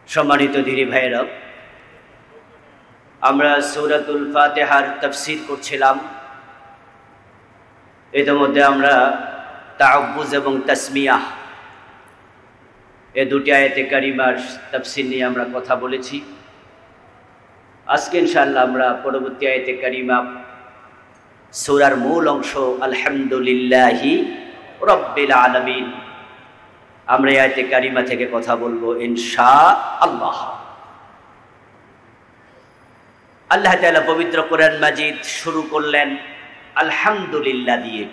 সম্মানিত দিনী ভাইয়েরা, আমরা সূরাতুল ফাতিহার তাফসীর করছিলাম। ইতিমধ্যে আমরা তাআব্বুজ এবং তাসমিয়াহ এই দুটি আয়াতে কারিমার তাফসীর নিয়ে আমরা কথা বলেছি। আজকে ইনশাআল্লাহ আমরা পরবর্তী আয়াতে কারিমা সূরার মূল অংশ আলহামদুলিল্লাহি রাব্বিল আলামিন, আমরা এই আয়াতে কারিমা থেকে কথা বলবো ইনশাআল্লাহ। আল্লাহ তাআলা পবিত্র কোরআন মাজিদ শুরু করলেন আলহামদুলিল্লাহ দিয়ে।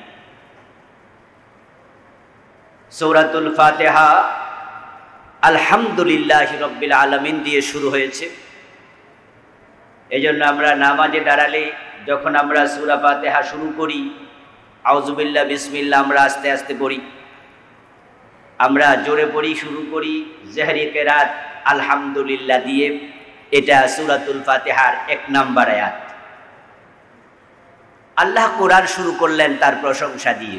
সূরাতুল ফাতিহা আলহামদুলিল্লাহি রাব্বিল আলামিন দিয়ে শুরু হয়েছে। এজন্য আমরা নামাজে দাঁড়ালে যখন আমরা সূরা ফাতিহা শুরু করি, আউযু বিল্লাহ বিসমিল্লাহ আমরা আস্তে আস্তে পড়ি, আমরা জোরে পড়ি, শুরু করি জেহরি কেরাত আলহামদুলিল্লাহ দিয়ে। এটা সূরাতুল ফাতিহার 1 নম্বর আয়াত। আল্লাহ কোরআন শুরু করলেন তার প্রশংসা দিয়ে।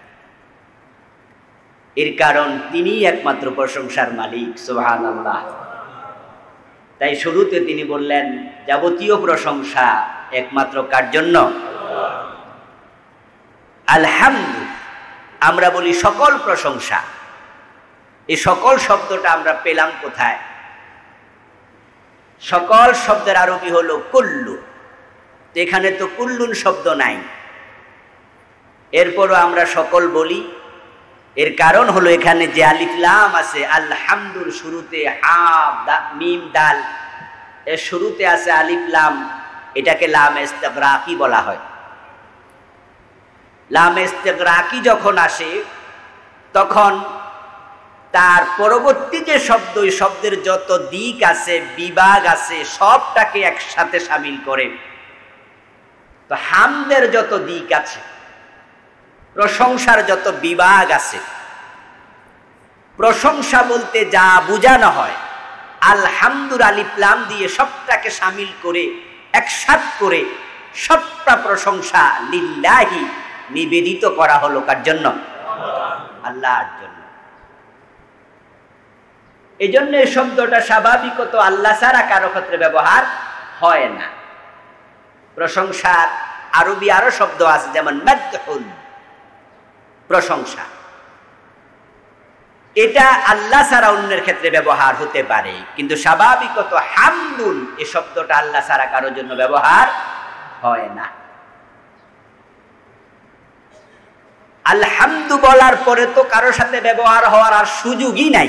এর কারণ তিনি একমাত্র প্রশংসার মালিক, সুবহানাল্লাহ। তাই শুরুতে তিনি বললেন যাবতীয় প্রশংসা একমাত্র কার জন্য? আলহামদু, আমরা বলি সকল প্রশংসা। এই সকল শব্দটা আমরা পেলাম কোথায়? সকল শব্দের আরবি হলো কুল্লু। এখানে তো কুল্লুন শব্দ নাই, এরপরও আমরা সকল বলি। এর কারণ হলো এখানে যে আলিফ লাম আছে, আলহামদুর শুরুতে হা মিম দাল, এর শুরুতে আছে আলিফ লাম, এটাকে লাম ইস্তিগরাকি বলা হয়। লাম ইস্তিগরাকি যখন আসে তখন তার পরবর্তী যে শব্দ, ওই শব্দের যত দিক আছে, বিভাগ আছে, সবটাকে একসাথে শামিল করে। তো হামদের যত দিক আছে, প্রশংসার যত বিভাগ আছে, প্রশংসা বলতে যা বোঝানো হয়, আলহামদুর আলিফ লাম দিয়ে সবটাকে শামিল করে একসাথ করে সবটা প্রশংসা লিল্লাহি নিবেদিত করা হলো কার জন্য? আল্লাহর জন্য। এই জন্য এই শব্দটা স্বাভাবিকত আল্লাহ ছাড়া কারো ক্ষেত্রে ব্যবহার হয় না। প্রশংসার আরবি আরো শব্দ আছে, যেমন মাদহুল, প্রশংসা। এটা আল্লাহ ছাড়া অন্যের ক্ষেত্রে ব্যবহার হতে পারে, কিন্তু স্বাভাবিকত হামদুন এই শব্দটা আল্লাহ ছাড়া কারোর জন্য ব্যবহার হয় না। আলহামদু বলার পরে তো কারোর সাথে ব্যবহার হওয়ার আর সুযোগই নাই।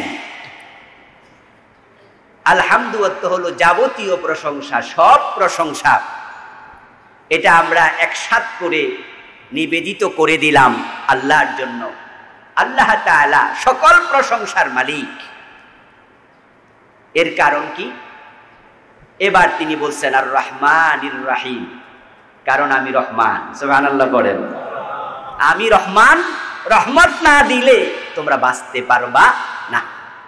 আলহামদু অর্থ হলো যাবতীয় প্রশংসা, সব প্রশংসা। এটা আমরা একসাথ করে নিবেদিত করে দিলাম আল্লাহর জন্য। আল্লাহ তাআলা সকল প্রশংসার মালিক। এর কারণ কি? এবার তিনি বলছেন আর রহমানির রহিম, কারণ আমি রহমান। সুবহানাল্লাহ বলেন। আমি রহমান, রহমত না দিলে তোমরা বাঁচতে পারবা না।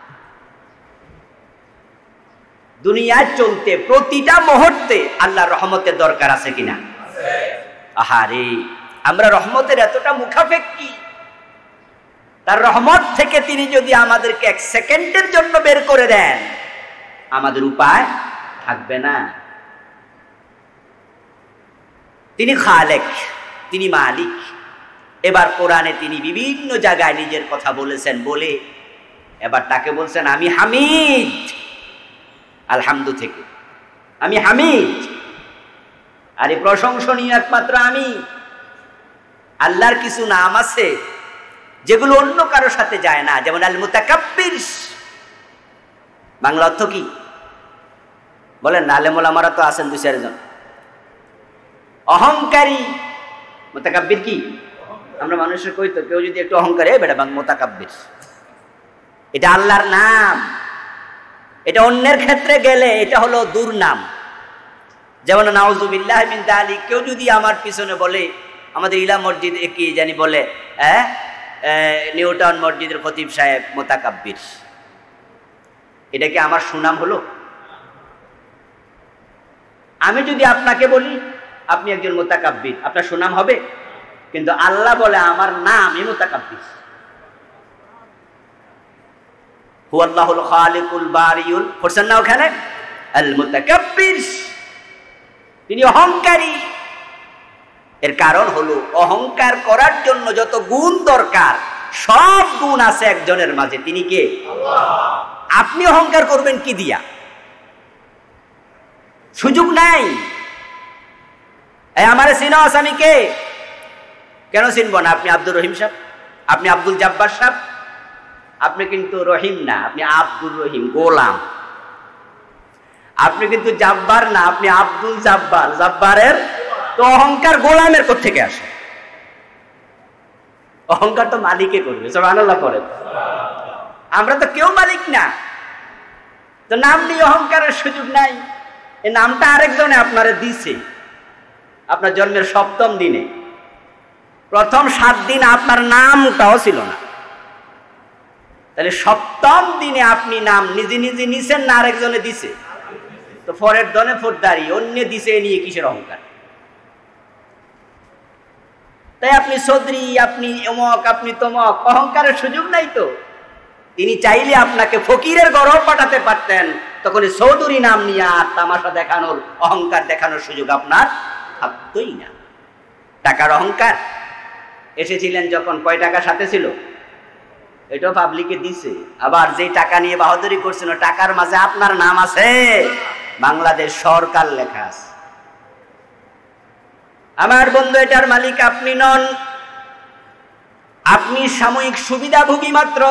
দুনিয়ায় চলতে প্রতিটা মুহূর্তে আল্লাহর রহমতের দরকার আছে কিনা? আহারে, আমরা রহমতের এতটা মুখাপেক্ষী। তার রহমত থেকে তিনি যদি আমাদেরকে 1 সেকেন্ডের জন্য বের করে দেন, আমাদের উপায় থাকবে না। তিনি খালেক, তিনি মালিক। এবার কোরআনে তিনি বিভিন্ন জায়গায় নিজের কথা বলেছেন, বলে এবার তাকে বলছেন আমি হামিদ। আলহামদু থেকে আমি হামিদ, আর এই প্রশংসনীয় একমাত্র আমি। আল্লাহর কিছু নাম আছে যেগুলো অন্য কারোর সাথে যায় না, যেমন আল মুতাকাব্বির। বাংলা অর্থ কি বলেন? আলেম ওলামারা তো আছেন 2-4 জন। অহংকারী। মুতাকাব্বির কি? আমরা মানুষের কই তো, কেউ যদি একটু অহংকারী, বেটা বাং মুতাকাব্বির, এটা আল্লাহর নাম। এটা অন্যের ক্ষেত্রে গেলে এটা হলো দুর্নাম। যেমন নাউযুবিল্লাহি মিন যালিক, কেউ যদি আমার পিছনে বলে, আমাদের ইলা মসজিদ কি জানি বলে, নিউটাউন মসজিদের খতিব সাহেব মুতাকাব্বির, এটা কি আমার সুনাম হলো? আমি যদি আপনাকে বলি আপনি একজন মুতাকাব্বির, আপনার সুনাম হবে? কিন্তু আল্লাহ বলে আমার নাম মুতাকাব্বির। হুয়াল্লাহুল খালিকুল বারিউল, পড়ছেন না ওখানে? আল মুতাকাব্বির, তিনি অহংকারী। এর কারণ হলো অহংকার করার জন্য যত গুণ দরকার সব গুণ আছে একজনের মাঝে, তিনি কে? আল্লাহ। আপনি অহংকার করবেন কি দিয়া? সুযোগ নাই। আমারে চিনো আমি কে? কেন চিনব না? আপনি আব্দুর রহিম সাহেব, আপনি আব্দুল জাব্বার সাহেব, আপনি কিন্তু রহিম না, আপনি আব্দুর রহিম, গোলাম। আপনি কিন্তু জাব্বার না, আপনি আব্দুল জাব্বার, জাব্বারের। তো অহংকার গোলামের কোত্থেকে আসে? অহংকার তো মালিকে করবে, সুবহানাল্লাহ পড়েন। আমরা তো কেউ মালিক না, তো নাম নিয়ে অহংকারের সুযোগ নাই। এই নামটা আরেকজনে আপনারে দিছে আপনার জন্মের 7ম দিনে। প্রথম 7 দিন আপনার নামটাও ছিল না, তাহলে 7ম দিনে আপনি নাম নিজে নিজে নিছেন না আরেকজনে দিছে? তো ফরের দনে ফোরদারি অন্য দিছে, নিয়ে কিসের অহংকার? তাই আপনি চৌধুরী, আপনি অমক, আপনি তমক, অহংকারের সুযোগ নাই তো। তিনি চাইলে আপনাকে ফকিরের গরব পাঠাতে পারতেন, তখন চৌধুরী নাম নিয়ে আর তামাশা দেখানোর, অহংকার দেখানোর সুযোগ আপনার থাকতই না। টাকার অহংকার এসেছিলেন যখন, কয় টাকা সাথে ছিল? এটা পাবলিকে দিছে। আবার যে টাকা নিয়ে বাহাদুরি করছিল, টাকার মাঝে আপনার নাম আছে, বাংলাদেশ সরকার লেখা আছে। আমার বন্ধু, এটার মালিক আপনি নন, আপনি সাময়িক সুবিধাভোগী মাত্র।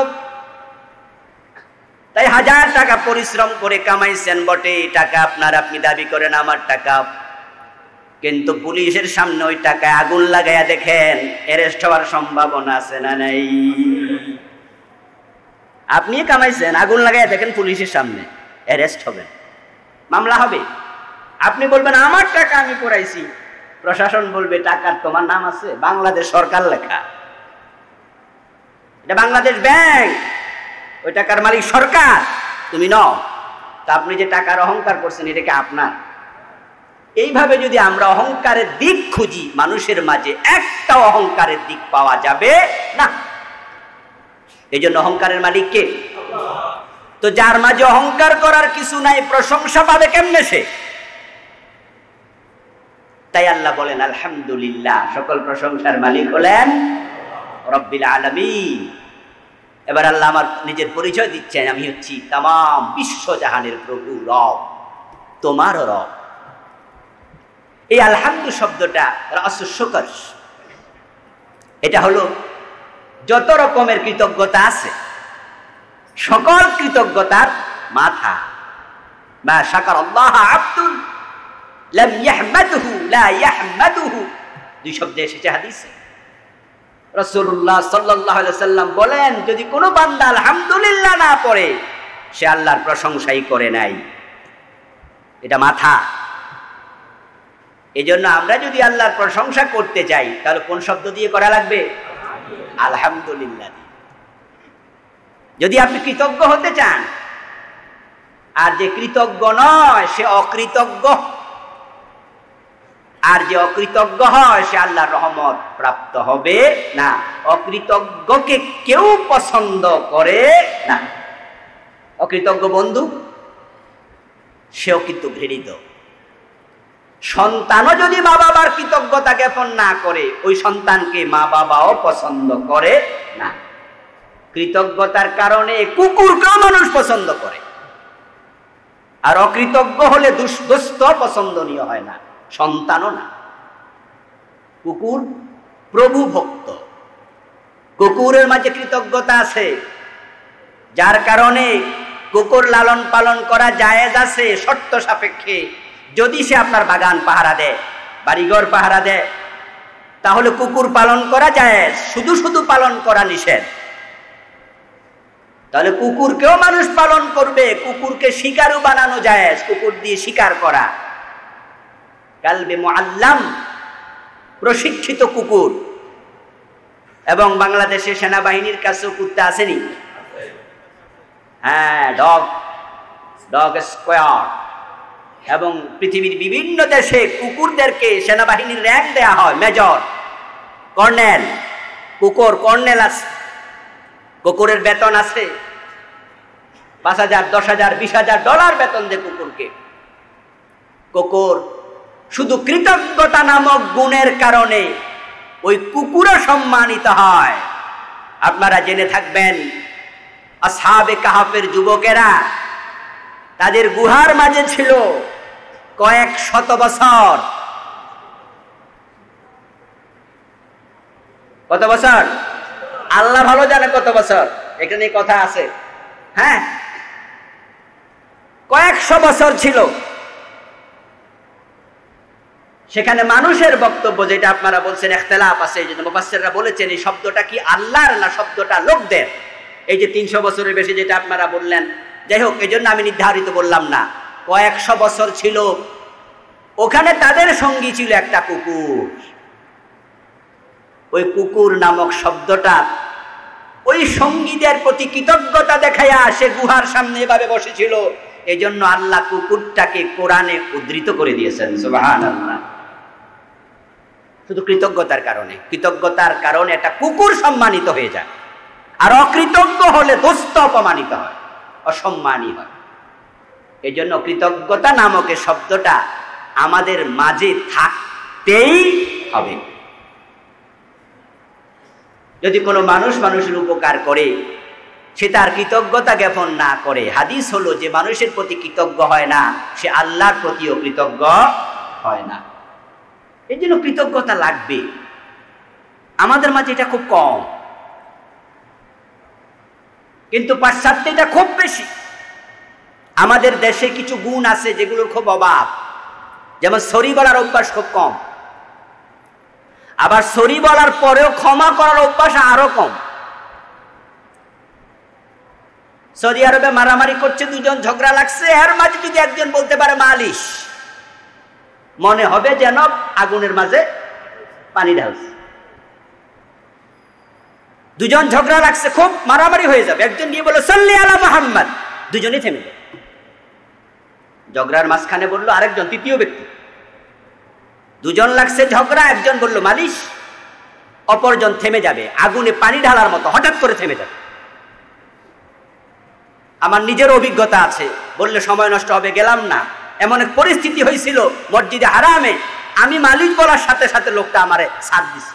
তাই 1000 টাকা পরিশ্রম করে কামাইছেন বটে, টাকা আপনার, আপনি দাবি করেন আমার টাকা, কিন্তু পুলিশের সামনে ওই টাকায় আগুন লাগাইয়া দেখেন, অ্যারেস্ট হওয়ার সম্ভাবনা আছে না নাই? আপনি কামাইছেন, আগুন লাগাইয়া দেখেন পুলিশের সামনে, অ্যারেস্ট হবেন, মামলা হবে। আপনি বলবেন আমার টাকা আমি করাইছি, প্রশাসন বলবে টাকার তোমার নাম আছে, বাংলাদেশ সরকার লেখা, এটা বাংলাদেশ ব্যাংক, ওই টাকার মালিক সরকার, তুমি নও। তা আপনি যে টাকার অহংকার করছেন, এটা কি আপনার? এইভাবে যদি আমরা অহংকারের দিক খুঁজি, মানুষের মাঝে একটা অহংকারের দিক পাওয়া যাবে না। এই জন্য অহংকারের মালিক কে? তো যার মাঝে অহংকার করার কিছু নাই, প্রশংসা পাবে কেমনে সে? তাই আল্লাহ বলেন আলহামদুলিল্লাহ, সকল প্রশংসার মালিক হলেন রব্বিল আলামিন। এবার আল্লাহ আমার নিজের পরিচয় দিচ্ছেন, আমি হচ্ছি তামাম বিশ্বজাহানের প্রভু, রব, তোমারও রব। এই আলহামদু শব্দটা রাসুল শুকর, এটা হলো যত রকমের কৃতজ্ঞতা আছে সকল কৃতজ্ঞতার মাথা। মা শাকারাল্লাহ আবদুন লাম ইয়াহমাদহু লা ইয়াহমাদুহু, 2 শব্দে এসেছে হাদিসে। রাসূলুল্লাহ সাল্লাল্লাহু আলাইহি সাল্লাম বলেন, যদি কোনো বান্দা আলহামদুলিল্লাহ না পড়ে, সে আল্লাহর প্রশংসাই করে নাই। এটা মাথা। এজন্য আমরা যদি আল্লাহর প্রশংসা করতে চাই, তাহলে কোন শব্দ দিয়ে করা লাগবে? আলহামদুলিল্লাহ। যদি আপনি কৃতজ্ঞ হতে চান, আর যে কৃতজ্ঞ নয় সে অকৃতজ্ঞ, আর যে অকৃতজ্ঞ হয় সে আল্লাহর রহমত প্রাপ্ত হবে না। অকৃতজ্ঞকে কেউ পছন্দ করে না। অকৃতজ্ঞ বন্ধু, সেও কিন্তু ঘৃণিত। সন্তানও যদি মা বাবার কৃতজ্ঞতা জ্ঞাপন না করে, ওই সন্তানকে মা বাবাও পছন্দ করে না। কৃতজ্ঞতার কারণে কুকুরকেও মানুষ পছন্দ করে, আর অকৃতজ্ঞ হলে দুষ্ট পছন্দনীয় হয় না, সন্তানও না। কুকুর প্রভু ভক্ত, কুকুরের মাঝে কৃতজ্ঞতা আছে, যার কারণে কুকুর লালন পালন করা জায়েজ আছে শর্ত সাপেক্ষে। যদি সে আপনার বাগান পাহারা দেয়, বাড়িঘর পাহারা দেয়, তাহলে কুকুর পালন করা জায়েজ, শুধু শুধু পালন করা নিষেধ। তাহলে কুকুরকেও মানুষ পালন করবে, কুকুরকে শিকারও বানানো জায়েজ, কুকুর দিয়ে শিকার করা। কালবে মুআল্লাম, প্রশিক্ষিত কুকুর। এবং বাংলাদেশের সেনাবাহিনীর কাছেও কুত্তা আসেনি? হ্যাঁ, ডগ স্কোয়াড। এবং পৃথিবীর বিভিন্ন দেশে কুকুরদেরকে সেনাবাহিনীর র্যাঙ্ক দেয়া হয়, মেজর, কর্নেল। কুকুর কর্নেল আছে, কুকুরের বেতন আছে। 5,000, 10,000, $20,000 বেতন দেয় কুকুরকে। কুকুর শুধু কৃতজ্ঞতা নামক গুণের কারণে ওই কুকুরও সম্মানিত হয়। আপনারা জেনে থাকবেন, আসহাবে কাহাফের যুবকেরা তাদের গুহার মাঝে ছিল কয়েক শত বছর। কত বছর? আল্লাহ ভালো জানে কত বছর, এখানে কথা আছে। হ্যাঁ, কয়েকশো বছর ছিল। সেখানে মানুষের বক্তব্য, যেটা আপনারা বলছেন ইখতিলাফ আছে, এই জন্য মুফাসসিররা বলেছেন এই শব্দটা কি আল্লাহর না শব্দটা লোকদের। এই যে 300 বছরের বেশি যেটা আপনারা বললেন, যাই হোক, এই জন্য আমি নির্ধারিত বললাম না। কয়েকশো বছর ছিল, ওখানে তাদের সঙ্গী ছিল একটা কুকুর। ওই কুকুর নামক শব্দটা ওই সঙ্গীদের প্রতি কৃতজ্ঞতা দেখাইয়া সে গুহার সামনে এভাবে বসেছিল। এই জন্য আল্লাহ কুকুরটাকে কোরআনে উদ্ধৃত করে দিয়েছেন। সুবহানাল্লাহ। শুধু কৃতজ্ঞতার কারণে, কৃতজ্ঞতার কারণে একটা কুকুর সম্মানিত হয়ে যায়, আর অকৃতজ্ঞ হলে দোস্ত অপমানিত হয়, অসম্মানী হয়। এই জন্য কৃতজ্ঞতা নামক এই শব্দটা আমাদের মাঝে থাকতেই হবে। যদি কোনো মানুষ মানুষের উপকার করে, সে তার কৃতজ্ঞতা জ্ঞাপন না করে, হাদিস হলো যে মানুষের প্রতি কৃতজ্ঞ হয় না, সে আল্লাহর প্রতিও কৃতজ্ঞ হয় না। এই জন্য কৃতজ্ঞতা লাগবে। আমাদের মাঝে এটা খুব কম, কিন্তু পাশ্চাত্যে এটা খুব বেশি। আমাদের দেশে কিছু গুণ আছে যেগুলোর খুব অভাব। যেমন সরি বলার অভ্যাস খুব কম, আবার সরি বলার পরেও ক্ষমা করার অভ্যাস আরো কম। সৌদি আরবে মারামারি করছে, দুজন ঝগড়া লাগছে, এর মাঝে যদি একজন বলতে পারে মালিশ, মনে হবে যেন আগুনের মাঝে পানি ঢালছে। দুজন ঝগড়া লাগছে, খুব মারামারি হয়ে যাবে, একজন গিয়ে বলল সাল্লি আলা মুহাম্মদ, দুজনেই থেমে যাবে। ঝগড়ার মাঝখানে বললো আরেকজন, তৃতীয় ব্যক্তি। দুজন লাগছে ঝগড়া, একজন বলল মালিশ, অপরজন থেমে যাবে, আগুনে পানি ঢালার মতো হঠাৎ করে থেমে যাবে। আমার নিজের অভিজ্ঞতা আছে, বললে সময় নষ্ট হবে, গেলাম না। এমন এক পরিস্থিতি হয়েছিল মসজিদে হারামে, আমি মালিশ বলার সাথে সাথে লোকটা আমারে সাথ দিছে।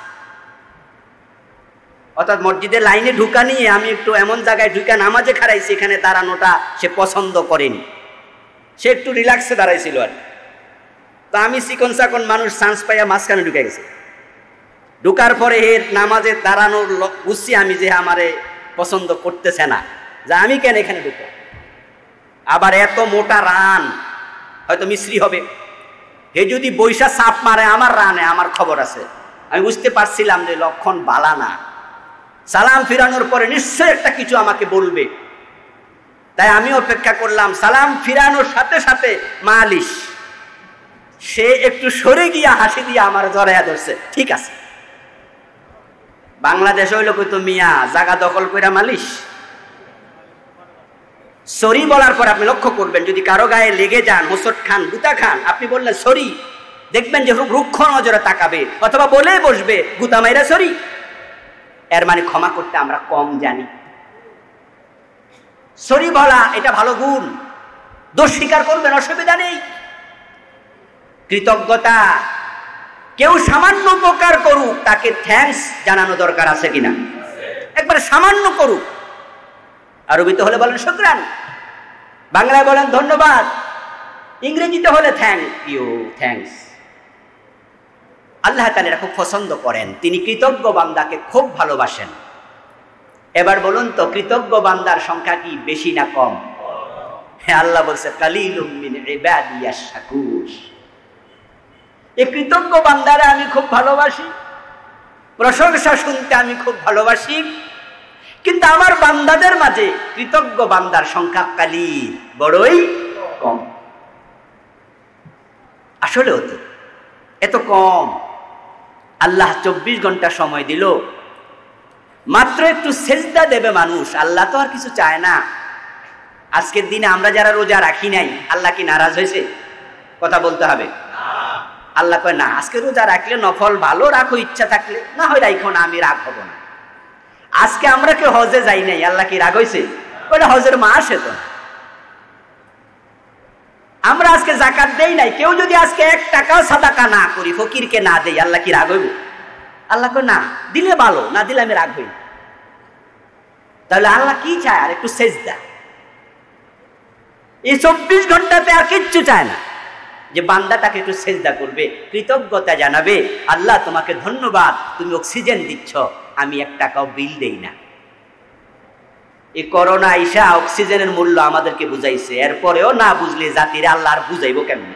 অর্থাৎ মসজিদের লাইনে ঢুকা নিয়ে আমি একটু এমন জায়গায় ঢুকা নামাজে খাড়াইছি, এখানে দাঁড়ানোটা সে পছন্দ করেনি, সে একটু রিল্যাক্সে দাঁড়াইছিল আর। তো আমি চিকন চাকন মানুষ, চান্স পাইয়া মাঝখানে ঢুকে গেছে। ঢুকার পরে এর নামাজে দাঁড়ানোর বুঝছি আমি যে আমারে পছন্দ করতেছে না, যে আমি কেন এখানে ঢুকবো। আবার এত মোটা রান, হয়তো মিস্ত্রি হবে, হে যদি বৈশা চাপ মারে আমার রানে, আমার খবর আছে। আমি বুঝতে পারছিলাম যে লক্ষণ বালা না। সালাম ফিরানোর পরে নিশ্চয় একটা কিছু আমাকে বলবে, তাই আমি অপেক্ষা করলাম। সালাম ফিরানোর সাথে সাথে মালিশ, সে একটু সরে গিয়া হাসি দিয়ে আমার জড়াইয়া ধরছে। ঠিক আছে, বাংলাদেশ হইল কইতো মিয়া জায়গা দখল কইরা মালিশ। সরি বলার পর আপনি লক্ষ্য করবেন, যদি কারো গায়ে লেগে যান, হোঁচট খান, গুতা খান, আপনি বললেন সরি, দেখবেন যে রুক্ষ নজরে তাকাবে, অথবা বলে বসবে গুতা মাইরা সরি। এর মানে ক্ষমা করতে আমরা কম জানি। সরি বলা এটা ভালো গুণ, দোষ স্বীকার করবেন, অসুবিধা নেই। কৃতজ্ঞতা, কেউ সামান্য উপকার করুক, তাকে থ্যাঙ্কস জানানো দরকার আছে কিনা? একবার সামান্য করুক, আরবিতে হলে বলেন শুকরান, বাংলায় বলেন ধন্যবাদ, ইংরেজিতে হলে থ্যাংক ইউ, থ্যাঙ্কস। আল্লাহ তাআলা খুব পছন্দ করেন, তিনি কৃতজ্ঞ বান্দাকে খুব ভালোবাসেন। এবার বলুন তো, কৃতজ্ঞ বান্দার সংখ্যা কি বেশি না কম? হ্যাঁ, আল্লাহ বলছে কালিলুম মিন ইবাদিয়াশ শাকুর। এই কৃতজ্ঞ বান্দারা আমি খুব ভালোবাসি, প্রশংসা শুনতে আমি খুব ভালোবাসি, কিন্তু আমার বান্দাদের মাঝে কৃতজ্ঞ বান্দার সংখ্যা কালিল, বড়ই কম। আসলেও তো এত কম। আল্লাহ 24 ঘন্টা সময় দিল, মাত্র একটু সেজদা দেবে মানুষ, আল্লাহ তো আর কিছু চায় না। আজকের দিনে আমরা যারা রোজা রাখি নাই, আল্লাহ কি নারাজ হয়েছে? কথা বলতে হবে। আল্লাহ কয় না, আজকে রোজা রাখলে নফল ভালো, রাখো, ইচ্ছা থাকলে, না হয় রাখো না, আমি রাগ হবো না। আজকে আমরা কেউ হজে যাই নাই, আল্লাহ কি রাগ হয়েছে? ওটা হজের মাস, তো আমরা আজকে যাকাত দেই নাই, কেউ যদি আজকে 1 টাকাও সাদাকা না করি, ফকিরকে না দেই, আল্লাহ কি রাগ হইব? আল্লাহ কই না, দিলে ভালো, না দিলে আমি রাগ হই। তাহলে আল্লাহ কি চায়? আর একটু সেজদা। এই 24 ঘন্টাতে আর কিচ্ছু চায় না, যে বান্দাটাকে একটু সেজদা করবে, কৃতজ্ঞতা জানাবে, আল্লাহ তোমাকে ধন্যবাদ, তুমি অক্সিজেন দিচ্ছ, আমি 1 টাকাও বিল দেই না। এই করোনা আইসা অক্সিজেনের মূল্য আমাদেরকে বুঝাইছে, এরপরেও না বুঝলে জাতিরে আল্লাহ আর বুঝাইবো কেমনে?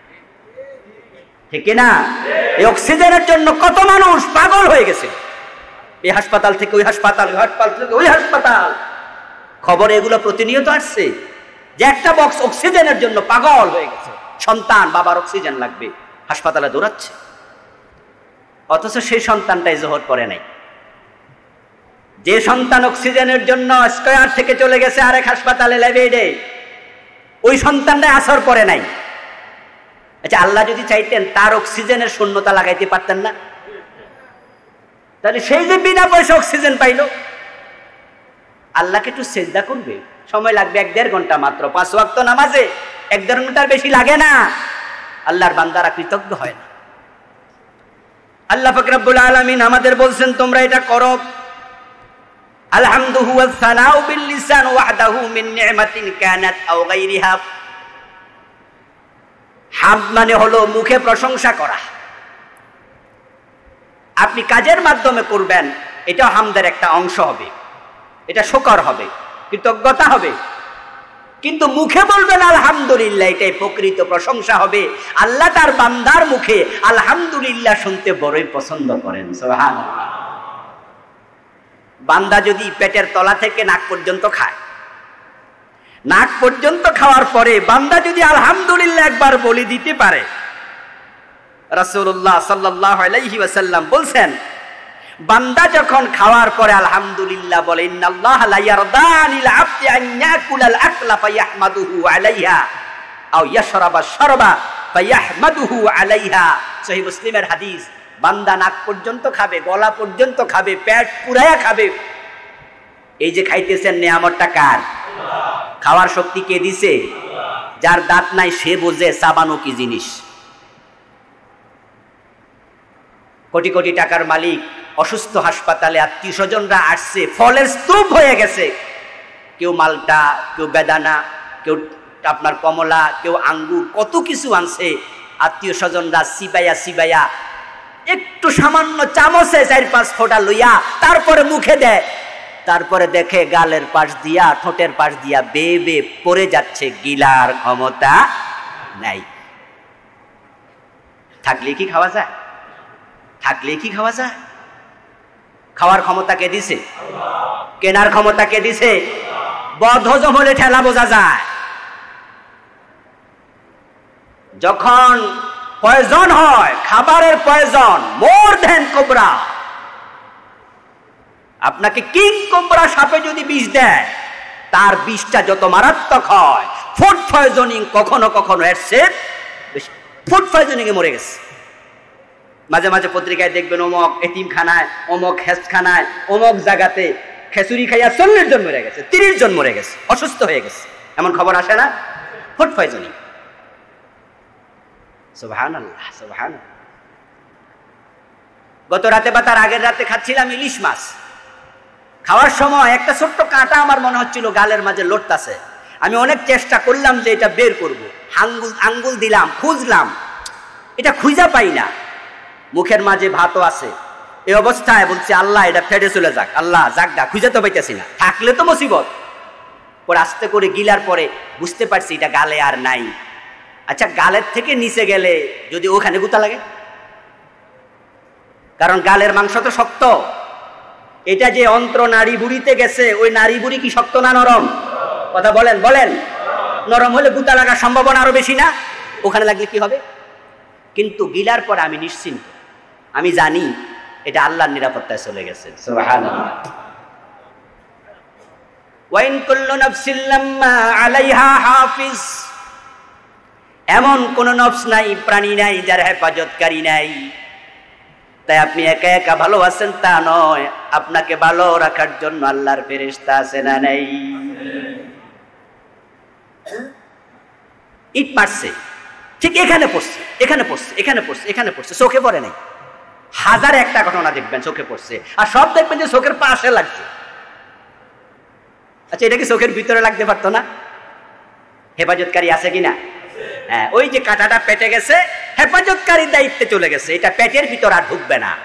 ঠিক না? এই অক্সিজেনের জন্য কত মানুষ পাগল হয়ে গেছে, এই হাসপাতাল থেকে ওই হাসপাতাল, হাসপাতাল থেকে ওই হাসপাতাল। খবরে এগুলো প্রতিনিয়ত আসছে যে একটা বক্স অক্সিজেনের জন্য পাগল হয়ে গেছে। সন্তান বাবার অক্সিজেন লাগবে, হাসপাতালে দৌড়াচ্ছে, অথচ সেই সন্তানটাই জোহর করে নাই। যে সন্তান অক্সিজেনের জন্য স্কয়ার থেকে চলে গেছে আরেক হাসপাতালে ল্যাবেডে, ওই সন্তানটাই আসর করে নাই। আচ্ছা, আল্লাহ যদি চাইতেন তার অক্সিজেনের শূন্যতা লাগাইতে পারতেন না? তাহলে সেই যে বিনা পয়সা অক্সিজেন পাইল, আল্লাহকে একটু সেজদা করবে, সময় লাগবে 1-1.5 ঘন্টা মাত্র। 5 ওয়াক্ত নামাজে 1-1.5 ঘন্টার বেশি লাগে না। আল্লাহর বান্দারা কৃতজ্ঞ হয় না। আল্লাহ পাক রব্বুল আলামিন আমাদের বলছেন তোমরা এটা করো। আলহামদু হুয়া সানাউ বিল লিসান ওয়াহদাহু মিন নি'মাতিন কানাত আও গায়রিহা। হামদ মানে হলো মুখে প্রশংসা করা। আপনি কাজের মাধ্যমে করবেন, এটা হামদের একটা অংশ হবে, এটা শুকর হবে, কৃতজ্ঞতা হবে। কিন্তু মুখে বলবেন আলহামদুলিল্লাহ, এটাই প্রকৃত প্রশংসা হবে। আল্লাহ তার বান্দার মুখে আলহামদুলিল্লাহ শুনতে বড়ই পছন্দ করেন। সুবহানাল্লাহ। বান্দা যদি পেটের তলা থেকে নাক পর্যন্ত খায়, নাক পর্যন্ত খাওয়ার পরে বান্দা যদি আলহামদুলিল্লাহ একবার বলে দিতে পারে, রাসূলুল্লাহ সাল্লাল্লাহু আলাইহি ওয়াসাল্লাম বলছেন, বান্দা যখন খাওয়ার পরে আলহামদুলিল্লাহ বলে, ইন্নাল্লাহা লা ইয়ারদা আনিল আবদি আন ইয়াকুলাল আকলা ফায়াহমাদুহু আলাইহা আও ইয়াশরাবা শারবা ফায়াহমাদুহু আলাইহা। সহিহ মুসলিমের হাদিস। বান্দা নাক পর্যন্ত খাবে, গলা পর্যন্ত খাবে, পেট পুরায়া খাবে। এই যে খাইতেছেন, নিয়ামতটা কার? খাওয়ার শক্তি কে দিছে? যার দাঁত নাই সে বোঝে চাবানো কি জিনিস। কোটি কোটি টাকার মালিক অসুস্থ, হাসপাতালে আত্মীয় স্বজনরা আসছে, ফলের স্তূপ হয়ে গেছে। কেউ মালটা, কেউ বেদানা, কেউ আপনার কমলা, কেউ আঙ্গুর, কত কিছু আনছে। আত্মীয় স্বজনরা সিবাইয়া সিবাইয়া একটু সামান্য চামচে 4-5 ফোঁটা লইয়া তারপরে মুখে দেয়। তারপরে দেখে গালের পাশ দিয়া, ঠোঁটের পাশ দিয়া বেয়ে বেয়ে পড়ে যাচ্ছে, গিলার ক্ষমতা নাই। থাকলে কি খাওয়া যায়? থাকলে কি খাওয়া যায়? খাওয়ার ক্ষমতা কে দিছে? কেনার ক্ষমতা কে দিছে? বদহজম হলে ঠেলা বোঝা যায়। যখন প্রয়োজন হয়, খাবারের প্রয়োজন, মোর দেন কোবরা। আপনাকে কিং কোবরা সাপে যদি বিষ দেয়, তার বিষটা যত মারাত্মক হয়, ফুড পয়জনিং কখনো কখনো এর চেয়ে বেশি। ফুড পয়জনিং এ মরে গেছে। মাঝে মাঝে পত্রিকায় দেখবেন, অমক এতিমখানায়, অমক হেস্টখানায়, অমক জায়গাতে খেচুরি খাইয়া 40 জন মরে গেছে, 30 জন মরে গেছে, অসুস্থ হয়ে গেছে। এমন খবর আসে না? Food poisoning. সুবহানাল্লাহ, সুবহানাল্লাহ। গত রাতে বা তার আগের রাতে খাচ্ছিলাম ইলিশ মাছ। খাওয়ার সময় একটা ছোট্ট কাঁটা আমার মনে হচ্ছিল গালের মাঝে লড়তাছে। আমি অনেক চেষ্টা করলাম যে এটা বের করব, আঙ্গুল দিলাম, খুঁজলাম, এটা খুঁজা পাই না। মুখের মাঝে ভাতও আছে। এই অবস্থায় বলছি, আল্লাহ এটা ফেটে চলে যাক, আল্লাহ জাগা, খুঁজে তো পাইতেছি না, থাকলে তো মুসিবত। পরে আস্তে করে গিলার পরে বুঝতে পারছি এটা গালে আর নাই। আচ্ছা, গালের থেকে নিচে গেলে যদি ওখানে গুতা লাগে, কারণ গালের মাংস তো শক্ত। এটা যে অন্ত্র নারী বুড়িতে গেছে, ওই নারী বুড়ি কি শক্ত না নরম? কথা বলেন, বলেন। নরম হলে গুতা লাগার সম্ভাবনা আরো বেশি না? ওখানে লাগলে কি হবে? কিন্তু গিলার পরে আমি নিশ্চিন্ত, আমি জানি এটা আল্লাহর নিরাপত্তায় চলে গেছে। সুবহানাল্লাহ। ওয়াইন কুল্লু নাফসিন লাম্মা আলাইহা হাফিজ। এমন কোন নফস নাই, প্রাণী নাই যার হেফাজতকারী নাই। তাই আপনি একা একা ভালো আছেন তা নয়, আপনাকে ভালো রাখার জন্য আল্লাহর ফেরেশতা আছে না নাই? ইট মারছে, ঠিক এখানে পড়ছে, এখানে পড়ছে, এখানে পড়ছে, এখানে পড়ছে, চোখে পড়ে নাই। হাজার একটা ঘটনা দেখবেন চোখে পড়ছে, আর সব দেখবেন যে চোখের পাশে লাগছে। আচ্ছা, এটা কি চোখের ভিতরে লাগতে পারতো না? হেফাজতকারী আছে কিনা? হ্যাঁ, ওই যে কাঁটাটা পেটে গেছে, হেফাজতকারীর দায়িত্বে চলে গেছে, এটা পেটের ভিতর আর ঢুকবে না।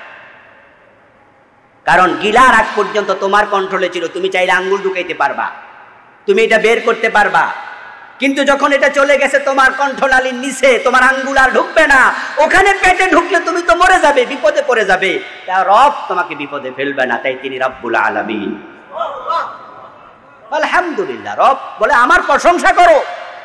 কারণ গিলার আগ পর্যন্ত তোমার কন্ট্রোলে ছিল, তুমি চাইলে আঙ্গুল ঢুকাইতে পারবা, তুমি এটা বের করতে পারবা। কিন্তু যখন এটা চলে গেছে তোমার কণ্ঠনালীর নিচে, তোমার আঙ্গুল আর ঢুকবে না। ওখানে পেটে ঢুকলে তুমি তো মরে যাবে, বিপদে পড়ে যাবে। তা রব তোমাকে বিপদে ফেলবে না, তাই তিনি রব্বুল আলামিন। আলহামদুলিল্লাহ, রব বলে আমার প্রশংসা করো।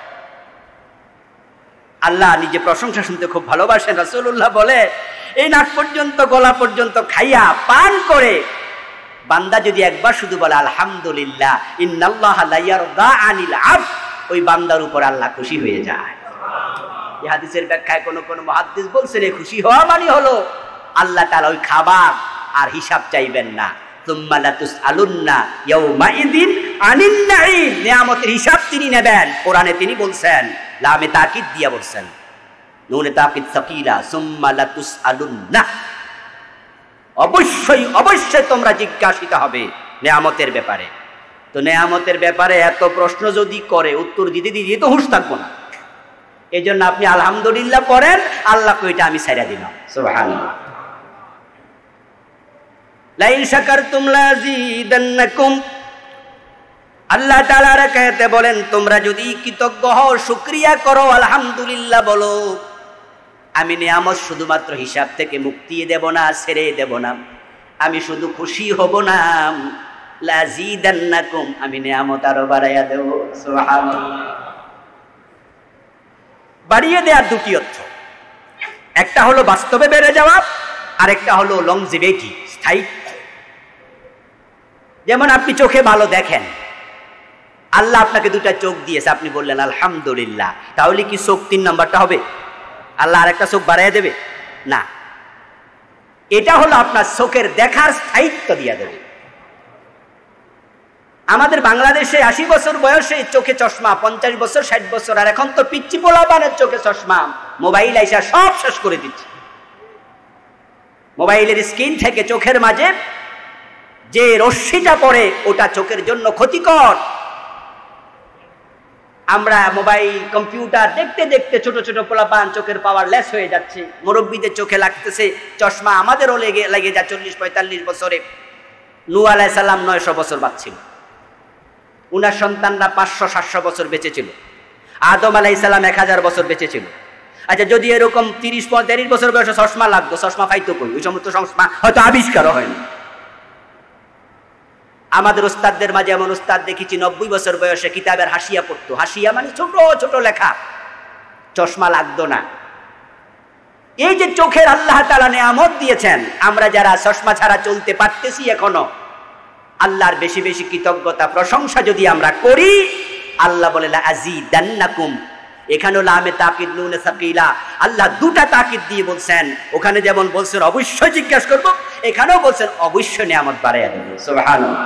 আল্লাহ নিজে প্রশংসা শুনতে খুব ভালোবাসেন। রাসূলুল্লাহ বলে, এই নাক পর্যন্ত গলা পর্যন্ত খাইয়া পান করে বান্দা যদি একবার শুধু বলে আলহামদুলিল্লাহ, ইন্নাল্লাহা লা ইয়ারদা আনিল আবদ, ওই বান্দার উপর আল্লাহ খুশি হয়ে যায়। এই হাদিসের ব্যাখ্যায় কোন কোন মুহাদ্দিস বলছেন, এই খুশি হওয়া মানে হলো আল্লাহ তাআলা ওই খাবার আর হিসাব চাইবেন না। সুম্মা লাতুসআলুন্না ইয়াউমাইযিন আনিন নাঈম, নিয়ামতের হিসাব তিনি নেবেন। কোরআনে তিনি বলছেন, লামে তাকিদ দিয়া বলছেন, নুনে তাকিদ সাকিলা, সুম্মা লাতুসআলুন্না, অবশ্যই অবশ্যই তোমরা জিজ্ঞাসিত হবে নিয়ামতের ব্যাপারে। তো নিয়ামতের ব্যাপারে এত প্রশ্ন যদি করে, উত্তর দিতে দিতে তো হুঁশ থাকবো না। এই জন্য আপনি আলহামদুলিল্লাহ পড়েন, আল্লাহ কইটা আমি ছাইড়া দিলাম। সুবহানাল্লাহ। লাইন শাকারতুম লাযীদান্নাকুম, আল্লাহ তাআলা রাকাতে বলেন, তোমরা যদি কৃতজ্ঞ হও, শুকরিয়া করো, আলহামদুলিল্লাহ বলো, আমি নিয়ামত শুধুমাত্র হিসাব থেকে মুক্তি দেব না, ছেড়ে দেব না, আমি শুধু খুশি হব না, লাযীদান্নাকুম, আমি নিয়ামত আরো বাড়াইয়া দেব। সুবহানাল্লাহ। বাড়িয়ে দেওয়ার দুটি অর্থ, একটা হলো বাস্তবে বেড়ে যাওয়া, আর একটা হলো লংজিভিটি, স্থায়িত্ব। যেমন আপনি চোখে ভালো দেখেন, আল্লাহ আপনাকে দুটা চোখ দিয়েছে, আপনি বললেন আলহামদুলিল্লাহ, তাহলে কি চোখ 3 নাম্বারটা হবে? আল্লাহ আরেকটা চোখ বাড়াইয়া দেবে না। এটা হলো আপনার চোখের দেখার স্থায়িত্ব দিয়ে দেবে। আমাদের বাংলাদেশে 80 বছর বয়সে চোখে চশমা, 50 বছর 60 বছর, আর এখন তো পিচ্চি পোলাপানের চোখে চশমা। মোবাইল আইসা সব শেষ করে দিচ্ছে। মোবাইলের স্ক্রিন থেকে চোখের মাঝে যে রশ্মিটা পড়ে, ওটা চোখের জন্য ক্ষতিকর। আমরা মোবাইল কম্পিউটার দেখতে দেখতে ছোট ছোট পোলাপান চোখের পাওয়ার লেস হয়ে যাচ্ছে। মুরব্বীদের চোখে লাগতেছে চশমা, আমাদেরও লেগে যায় 40-45 বছরে। নূহ আলাইহিস সালাম 900 বছর বাঁচছিল, উনার সন্তানরা 500-700 বছর বেঁচে ছিল। আদম আলাইহিস সালাম 1000 বছর বেঁচে ছিল। আচ্ছা, যদি এরকম 30-33 বছর বয়সে চশমা লাগতো, চশমা পাইতো কই? ওই সমস্ত চশমা হয়তো আবিষ্কারও হয়নি। আমাদের ওস্তাদদের মাঝে এমন ওস্তাদ দেখেছি 90 বছর বয়সে কিতাবের হাসিয়া পড়তো। হাসিয়া মানে ছোট ছোট লেখা, চশমা লাগতো না। এই যে চোখের আল্লাহ তাআলা নিয়ামত দিয়েছেন, আমরা যারা চশমা ছাড়া চলতে পারতেছি এখনো, আল্লাহর বেশি বেশি কৃতজ্ঞতা প্রশংসা যদি আমরা করি, আল্লাহ বলে লাযীদান্নাকুম। এখানে লামে তাকিদ নুনে সাকিলা, আল্লাহ দুটা তাকিদ দিয়ে বলছেন। ওখানে যেমন বলছেন অবশ্যই জিজ্ঞাসা করব, এখানেও বলছেন অবশ্যই নিয়ামত বাড়াইয়া দেব। সুবহানাল্লাহ।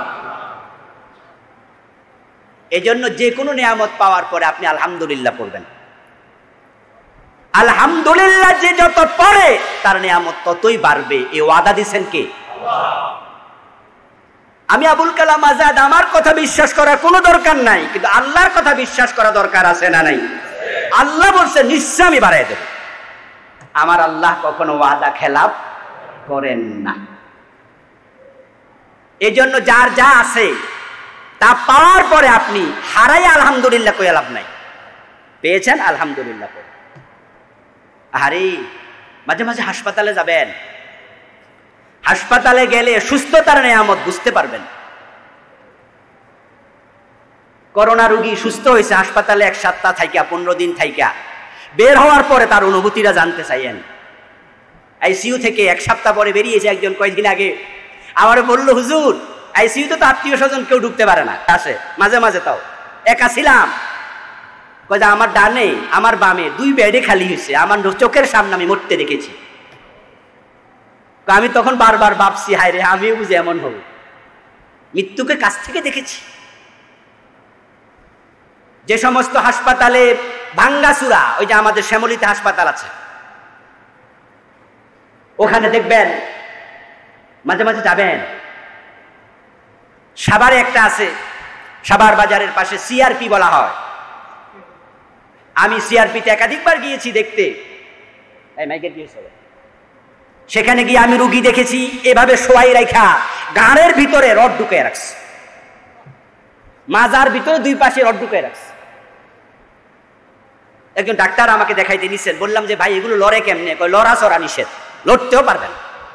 এজন্য যে কোনো নিয়ামত পাওয়ার পরে আপনি আলহামদুলিল্লাহ পড়বেন। আলহামদুলিল্লাহ যে যত পড়ে তার নিয়ামত ততই বাড়বে। এই ওয়াদা দিয়েছেন কে? আল্লাহ। আমি আবুল কালাম আজাদ আমার কথা বিশ্বাস করার কোনো দরকার নাই, কিন্তু আল্লাহর কথা বিশ্বাস করা দরকার আছে না নাই? আল্লাহ বলছে নিশ্চয় আমি বাড়াই দেব। আমার আল্লাহ কখনো ওয়াদা খেলাফ করেন না। এই জন্য যার যা আছে তা পাওয়ার পরে আপনি হারাই আলহামদুলিল্লাহ কই লাভ নাই। পেয়েছেন আলহামদুলিল্লাহ করে। আরে মাঝে মাঝে হাসপাতালে যাবেন, হাসপাতালে গেলে সুস্থতার নিয়ামত বুঝতে পারবেন। করোনা রোগী সুস্থ হয়েছে, হাসপাতালে 1 সপ্তাহ থাইকা 15 দিন থাইকা বের হওয়ার পরে তার অনুভূতিটা জানতে চাইয়েন। আইসিইউ থেকে 1 সপ্তাহ পরে বেরিয়েছে একজন, কয়েকদিন আগে আমার বললো, হুজুর আইসিইউতে তো আত্মীয় স্বজন কেউ ঢুকতে পারে না, আসে মাঝে মাঝে, তাও একা ছিলাম। কয় যে আমার ডানে আমার বামে 2 বেডে খালি হয়েছে, আমার চোখের সামনে আমি মরতে দেখেছি। আমি তখন বারবার ভাবছি, হায় রে আমিও বুঝি এমন হব, মৃত্যুকে কাছ থেকে দেখেছি। যে সমস্ত হাসপাতালে ভাঙ্গাচুরা, ওই যে আমাদের শ্যামলীতে হাসপাতাল আছে, ওখানে দেখবেন মাঝে মাঝে যাবেন, সাভারে একটা আছে, সাভার বাজারের পাশে সিআরপি বলা হয়। আমি সিআরপিতে একাধিকবার গিয়েছি দেখতে, সেখানে গিয়ে আমি রুগী দেখেছি এভাবে শোয়াই রাখা গাড়ের ভিতরে রড ঢুকে রাখছে, মাজার ভিতরে দুই পাশে রড ঢুকে রাখছে। একজন ডাক্তার আমাকে দেখাইতে নিছেন, বললাম যে ভাই এগুলো লড়ে কেমনে? কই লড়া চড়া নিষেধ, লড়তেও পারবেন।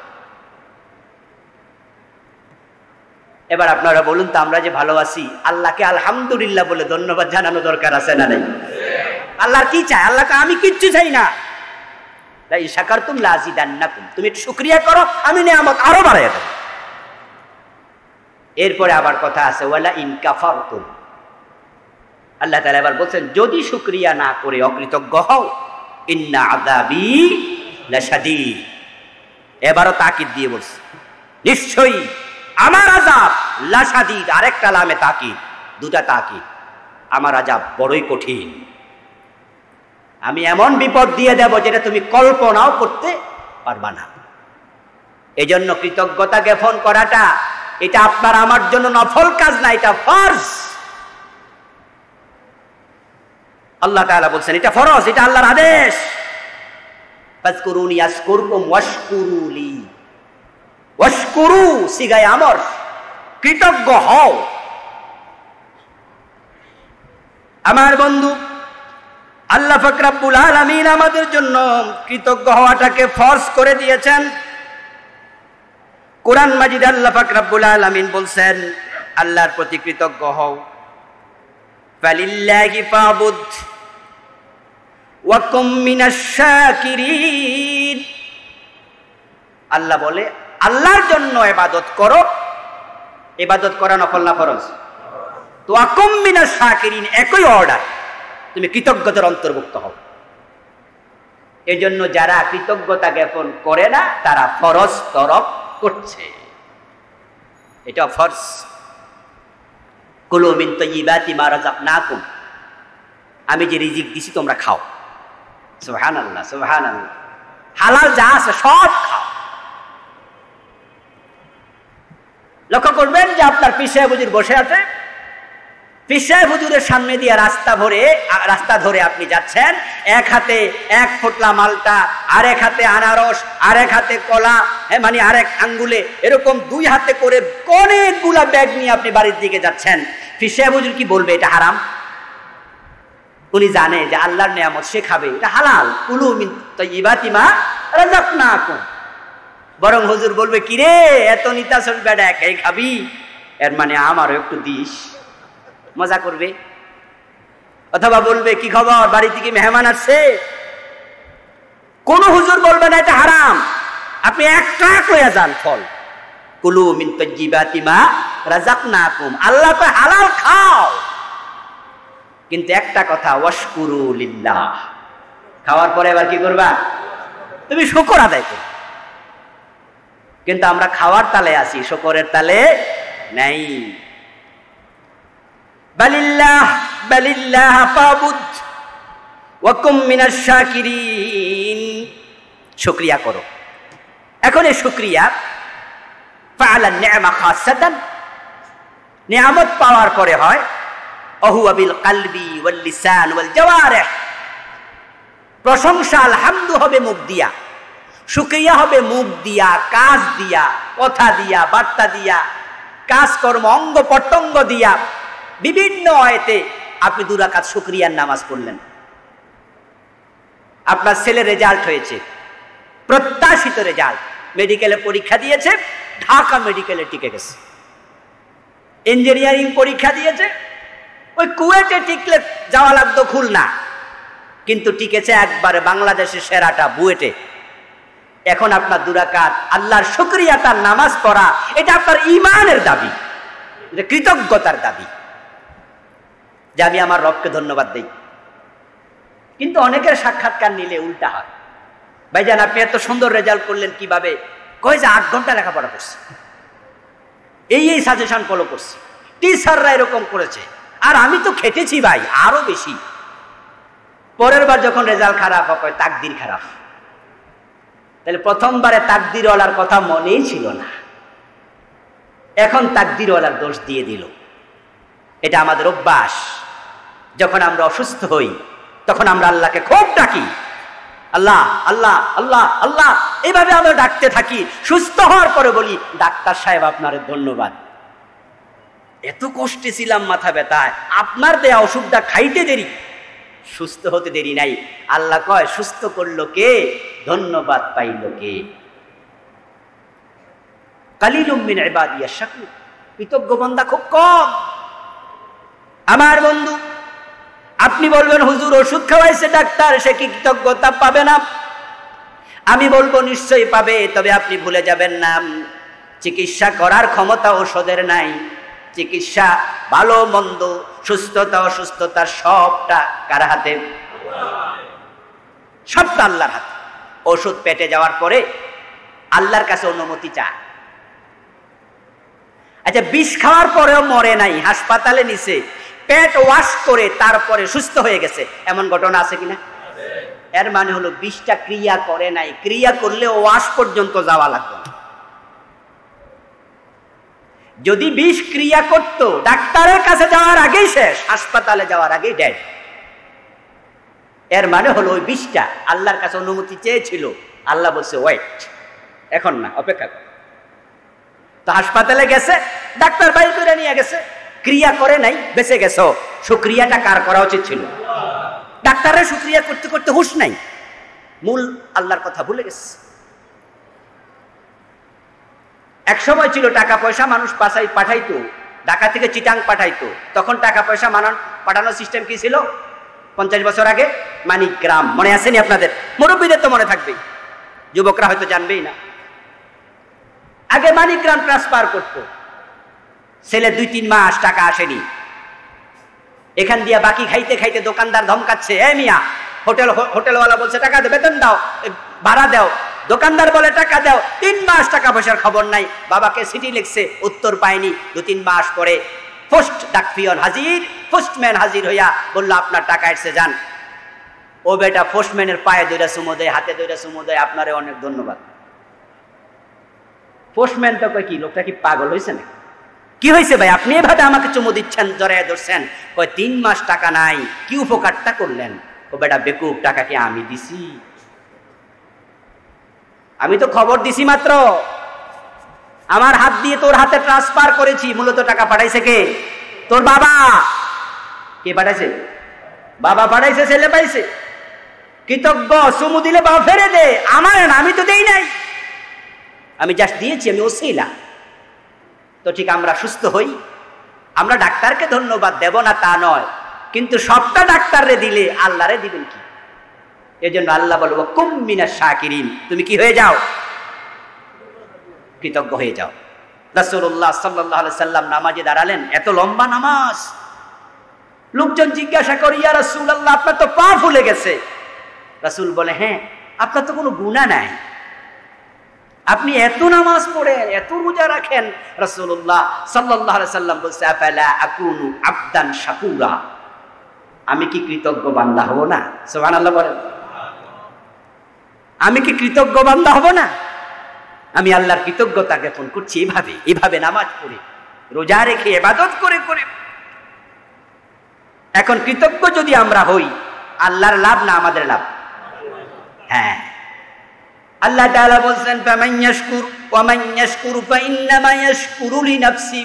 এবার আপনারা বলুন তো, আমরা যে ভালো আছি, আল্লাহকে আলহামদুলিল্লাহ বলে ধন্যবাদ জানানো দরকার আছে না নাই? আল্লাহর কি চাই? আল্লাহকে আমি কিচ্ছু চাই না। তাই শাকারতুম লাযিদান্নাকুম, তুমি শুকরিয়া করো, আমি নিয়ামত আরো বাড়াইয়া দেব। এরপরে আবার কথা আছে, ওয়ালা ইন কাফারতুম, আল্লাহ তাআলা এবার বলছেন যদি শুকরিয়া না করে অকৃতজ্ঞ হও, ইন্না আযাবি লাশাদীদ। এবারও তাকিদ দিয়ে বলছে নিশ্চয়ই আমার আযাব লাশাদীদ, আরেকটা লামে তাকিদ, দুটা তাকিদ, আমার আযাব বড়ই কঠিন। আমি এমন বিপদ দিয়ে দেব যেটা তুমি কল্পনাও করতে পারবা না। এজন্য কৃতজ্ঞতা জ্ঞাপন করাটা এটা আপনার আমার জন্য নফল কাজ না, এটা ফরজ। আল্লাহ তাআলা বলছেন এটা ফরজ, এটা আল্লাহর আদেশ। ফাজকুরুনি আযকুরকুম ওয়াশকুরু লি, ওয়াশকুরু সিগায় আমর, কৃতজ্ঞ হও। আমার বন্ধু, আল্লাহ পাক রব্বুল আলামিন আমাদের জন্য কৃতজ্ঞ হওয়াটাকে ফরজ করে দিয়েছেন। কোরআন মাজিদে আল্লাহ পাক রব্বুল আলামিন বলছেন আল্লাহর প্রতি কৃতজ্ঞ হও। ফালিল্লাহি ফাবুদ ওয়া কুম মিনাশ শাকিরিন। আল্লাহ বলে আল্লাহর জন্য ইবাদত করো। ইবাদত করা নফল না ফরজ? তো ওয়া কুম মিনাশ শাকিরিন একই অর্ডার, তুমি কৃতজ্ঞতার অন্তর্ভুক্ত হও। এজন্য যারা কৃতজ্ঞতা জ্ঞাপন করে না তারা ফরজ তরক করছে, এটা ফরজ। কুলু মিন তাইয়্যিবাতি মা রাযাকনাকুম, আমি যে রিজিক দিছি তোমরা খাও। সুবহানাল্লাহ, সুবহানাল্লাহ। হালাল যা আছে সব খাও। লক্ষ্য করবেন যে আপনার পীর সাহেব হুজুর বসে আছে, পীর সাহেব হুজুরের সামনে দিয়ে রাস্তা ধরে আপনি যাচ্ছেন, এক হাতে এক ফোঁটলা মালটা, আরেক হাতে আনারস, আরেক হাতে কলা, মানে আরেক আঙ্গুলে এরকম দুই হাতে করে অনেকগুলা ব্যাগ নিয়ে আপনি বাড়ির দিকে যাচ্ছেন। পীর সাহেব হুজুর কি বলবে এটা হারাম? উনি জানে যে আল্লাহর নিয়ামত সে খাবে, এটা হালাল। কুলু মিন তাইয়্যিবাতি মা রাযাকনাকুম। বরং হুজুর বলবে কিরে এত নিতাসল বেটা একাই খাবি, এর মানে আমারও একটু দিস, মজা করবে। অথবা বলবে কি খবর, বাড়ি থেকে মেহমান আসছে। কোন হুজুর বলবে না এটা হারাম, আপনি এক ট্রাক লইয়া যান ফল। কুলু মিন তাইয়্যিবাতি মা রাযাকনাকুম, আল্লাহ তো হালাল খাও, কিন্তু একটা কথা, ওয়াশকুরু লিল্লাহ। খাওয়ার পরে এবার কি করবা? তুমি শুকর আদায় করবে। কিন্তু আমরা খাওয়ার তালে আছি, শুকরের তালে নাই। বালিল্লাহ ফাবুদ ওয়া কুম মিনাশ শাকিরিন। শুকরিয়া করো। এখন এই শুকরিয়া ফাআলা নি'মা খাসাতান, নিয়ামত পাওয়ার পরে হয়। অহুয়া বিল কলবি ওয়াল লিসান ওয়াল জাওয়ারিহ। প্রশংসা আলহামদু হবে মুখ দিয়া, শুকরিয়া হবে মুখ দিয়া, কাজ দিয়া, কথা দিয়া, বার্তা দিয়া, কাজকর্ম অঙ্গ প্রত্যঙ্গ দিয়া। বিভিন্ন আয়াতে আপনি 2 রাকাত শুকরিয়ার নামাজ পড়লেন, আপনার ছেলের রেজাল্ট হয়েছে, প্রত্যাশিত রেজাল্ট, মেডিকেলে পরীক্ষা দিয়েছে, ঢাকা মেডিকেলে টিকে গেছে। ইঞ্জিনিয়ারিং পরীক্ষা দিয়েছে, ওই কুয়েটে টিকলে যাওয়া লাগতো খুলনা, কিন্তু টিকেছে একবারে বাংলাদেশের সেরাটা বুয়েটে। এখন আপনার 2 রাকাত আল্লাহর শুকরিয়া তার নামাজ পড়া, এটা আপনার ঈমানের দাবি, এটা কৃতজ্ঞতার দাবি যে আমি আমার রবকে ধন্যবাদ দেই। কিন্তু অনেকের সাক্ষাৎকার নিলে উল্টা হয়। ভাইজান আপনি এত সুন্দর রেজাল্ট করলেন কিভাবে? কয় যে 8 ঘন্টা লেখাপড়া করছে, এই সাজেশন ফলো করছে, টিচাররা এরকম করেছে, আর আমি তো খেটেছি ভাই আরো বেশি। পরের বার যখন রেজাল্ট খারাপ হয় তাকদির খারাপ। তাহলে প্রথমবারে তাকদিরওয়ালার কথা মনেই ছিল না, এখন তাকদিরওয়ালার দোষ দিয়ে দিল। এটা আমাদের অভ্যাস। যখন আমরা অসুস্থ হই তখন আমরা আল্লাহকে খুব ডাকি, আল্লাহ আল্লাহ আল্লাহ আল্লাহ, এইভাবে আমরা ডাকতে থাকি। সুস্থ হওয়ার পরে বলি, ডাক্তার সাহেব আপনার ধন্যবাদ, এত কষ্টে ছিলাম মাথা ব্যথায়, আপনার দেয়া ওষুধটা খাইতে দেরি, সুস্থ হতে দেরি নাই। আল্লাহ কয়, সুস্থ করলো কে, ধন্যবাদ পাইল কে? কালিলুম মিন ইবাদিয়াশ শাকুর, কৃতজ্ঞ বান্দা খুব কম। আমার বন্ধু, আপনি বলবেন হুজুর ওষুধ খাওয়াইছে ডাক্তার, সে কি কৃতজ্ঞতা পাবে না? আমি বলবো নিশ্চয়ই পাবে, তবে আপনি ভুলে যাবেন না চিকিৎসা করার ক্ষমতা ওষুধের নাই। চিকিৎসা, ভালো মন্দ, সুস্থতা অসুস্থতা সবটা কার হাতে? সবটা আল্লাহর হাতে। ওষুধ পেটে যাওয়ার পরে আল্লাহর কাছে অনুমতি চায়। আচ্ছা, বিষ খাওয়ার পরেও মরে নাই, হাসপাতালে নিছে, পেট ওয়াশ করে তারপরে সুস্থ হয়ে গেছে, এমন ঘটনা আছে কিনা? এর মানে হলো বিষটা ক্রিয়া করে নাই। ক্রিয়া করলে ওয়াশ পর্যন্ত যাওয়া লাগতো না। যদি বিষ ক্রিয়া করত, ডাক্তারের কাছে যাওয়ার আগেই শেষ, হাসপাতালে যাওয়ার আগেই ডেড। এর মানে হলো ওই বিষটা আল্লাহর কাছে অনুমতি চেয়েছিল, আল্লাহ বলছে ওয়েট, এখন না, অপেক্ষা কর। তো হাসপাতালে গেছে, ডাক্তার বাইর করে নিয়ে গেছে, ক্রিয়া করে নাই, বেঁচে গেছো। শুকরিয়াটা কার করা উচিত ছিল? ডাক্তারের শুকরিয়া করতে করতে হুঁশ নাই, মূল আল্লাহর কথা ভুলে গেছে। এক সময় ছিল টাকা পয়সা মানুষ পাঠাইতো, ঢাকা থেকে চিটাং পাঠাইতো। তখন টাকা পয়সা পাঠানোর সিস্টেম কি ছিল? 50 বছর আগে মানিকগ্রাম, মনে আসেনি আপনাদের? মুরব্বীদের তো মনে থাকবেই, যুবকরা হয়তো জানবেই না। আগে মানিকগ্রাম ট্রান্সফার করতো, ছেলে 2-3 মাস টাকা আসেনি, এখান দিয়া বাকি খাইতে খাইতে দোকানদার ধমকাচ্ছে, এ মিয়া, হোটেলওয়ালা বলছে টাকা দে, বেতন দাও, ভাড়া দাও। দোকানদার বলে টাকা দাও, 3 মাস টাকা পয়সার খবর নাই। বাবাকে চিঠি লিখছে, উত্তর পায়নি। 2-3 মাস পরে পোস্ট ডাকপিয়ন হাজির, পোস্টম্যান হাজির হইয়া বলল, আপনার টাকা এসে যান। ও বেটা পোস্টম্যানের পায়ে ধরে চুমো দেয়, হাতে ধরে চুমো দেয়, আপনারে অনেক ধন্যবাদ। পোস্টম্যান তো কয়, কি লোকটা কি পাগল হয়েছে না? কি হয়েছে ভাই, আপনি এভাবে আমাকে চুমো দিচ্ছেন, জড়ায় ধরছেন? কয় 3 মাস টাকা নাই, কি উপকারটা করলেন? ও বেটা বেকুব, টাকা কি আমি দিছি? আমি তো খবর দিছি মাত্র, আমার হাত দিয়ে তোর হাতে ট্রান্সফার করেছি। মূলত টাকা পাঠাইছে কে? তোর বাবা। কে পাঠাইছে? বাবা পাঠাইছে, ছেলে পাইছে। কৃতজ্ঞ, চুমু দিলে বাবা ফেরে দে, আমার না, আমি তো দেই নাই, আমি জাস্ট দিয়েছি, আমি ওসিলা। তো ঠিক আমরা সুস্থ হই, আমরা ডাক্তারকে ধন্যবাদ দেব না তা নয়, কিন্তু সবটা ডাক্তাররে দিলে আল্লাহরে দিবেন কি? এজন্য আল্লাহ বলবো, কুম মিনাশ শাকিরিন, তুমি কি হয়ে যাও? কৃতজ্ঞ হয়ে যাও। রাসূলুল্লাহ সাল্লাল্লাহু আলাইহি সাল্লাম নামাজে দাঁড়ালেন, এত লম্বা নামাজ। লোকজন জিজ্ঞাসা করে, ইয়া রাসূলুল্লাহ, আপনার তো পা ফুলে গেছে। রাসূল বলে, হ্যাঁ, আপনার তো কোনো গুনাহ নাই, আপনি এত নামাজ পড়েন, এত রোজা রাখেন। রাসূলুল্লাহ সাল্লাল্লাহু আলাইহি সাল্লাম বলছে, আফালা আকুনু আবদান শাকুরা, আমি কি কৃতজ্ঞ বান্দা হব না? সুবহানাল্লাহ বলেন। আমি কি কৃতজ্ঞ বান্দা হব না? আমি আল্লাহর কৃতজ্ঞতা জ্ঞাপন করছি এভাবে নামাজ পড়ে, রোজা রেখে, ইবাদত করে করে। এখন কৃতজ্ঞ যদি আমরা হই, আল্লাহর লাভ না আমাদের লাভ? হ্যাঁ, আল্লাহ তাআলা বলছেন, ফামান ইয়াশকুর ওয়া মান ইয়াশকুরু ফাইন্নামা ইয়াশকুরু লিনাফসি,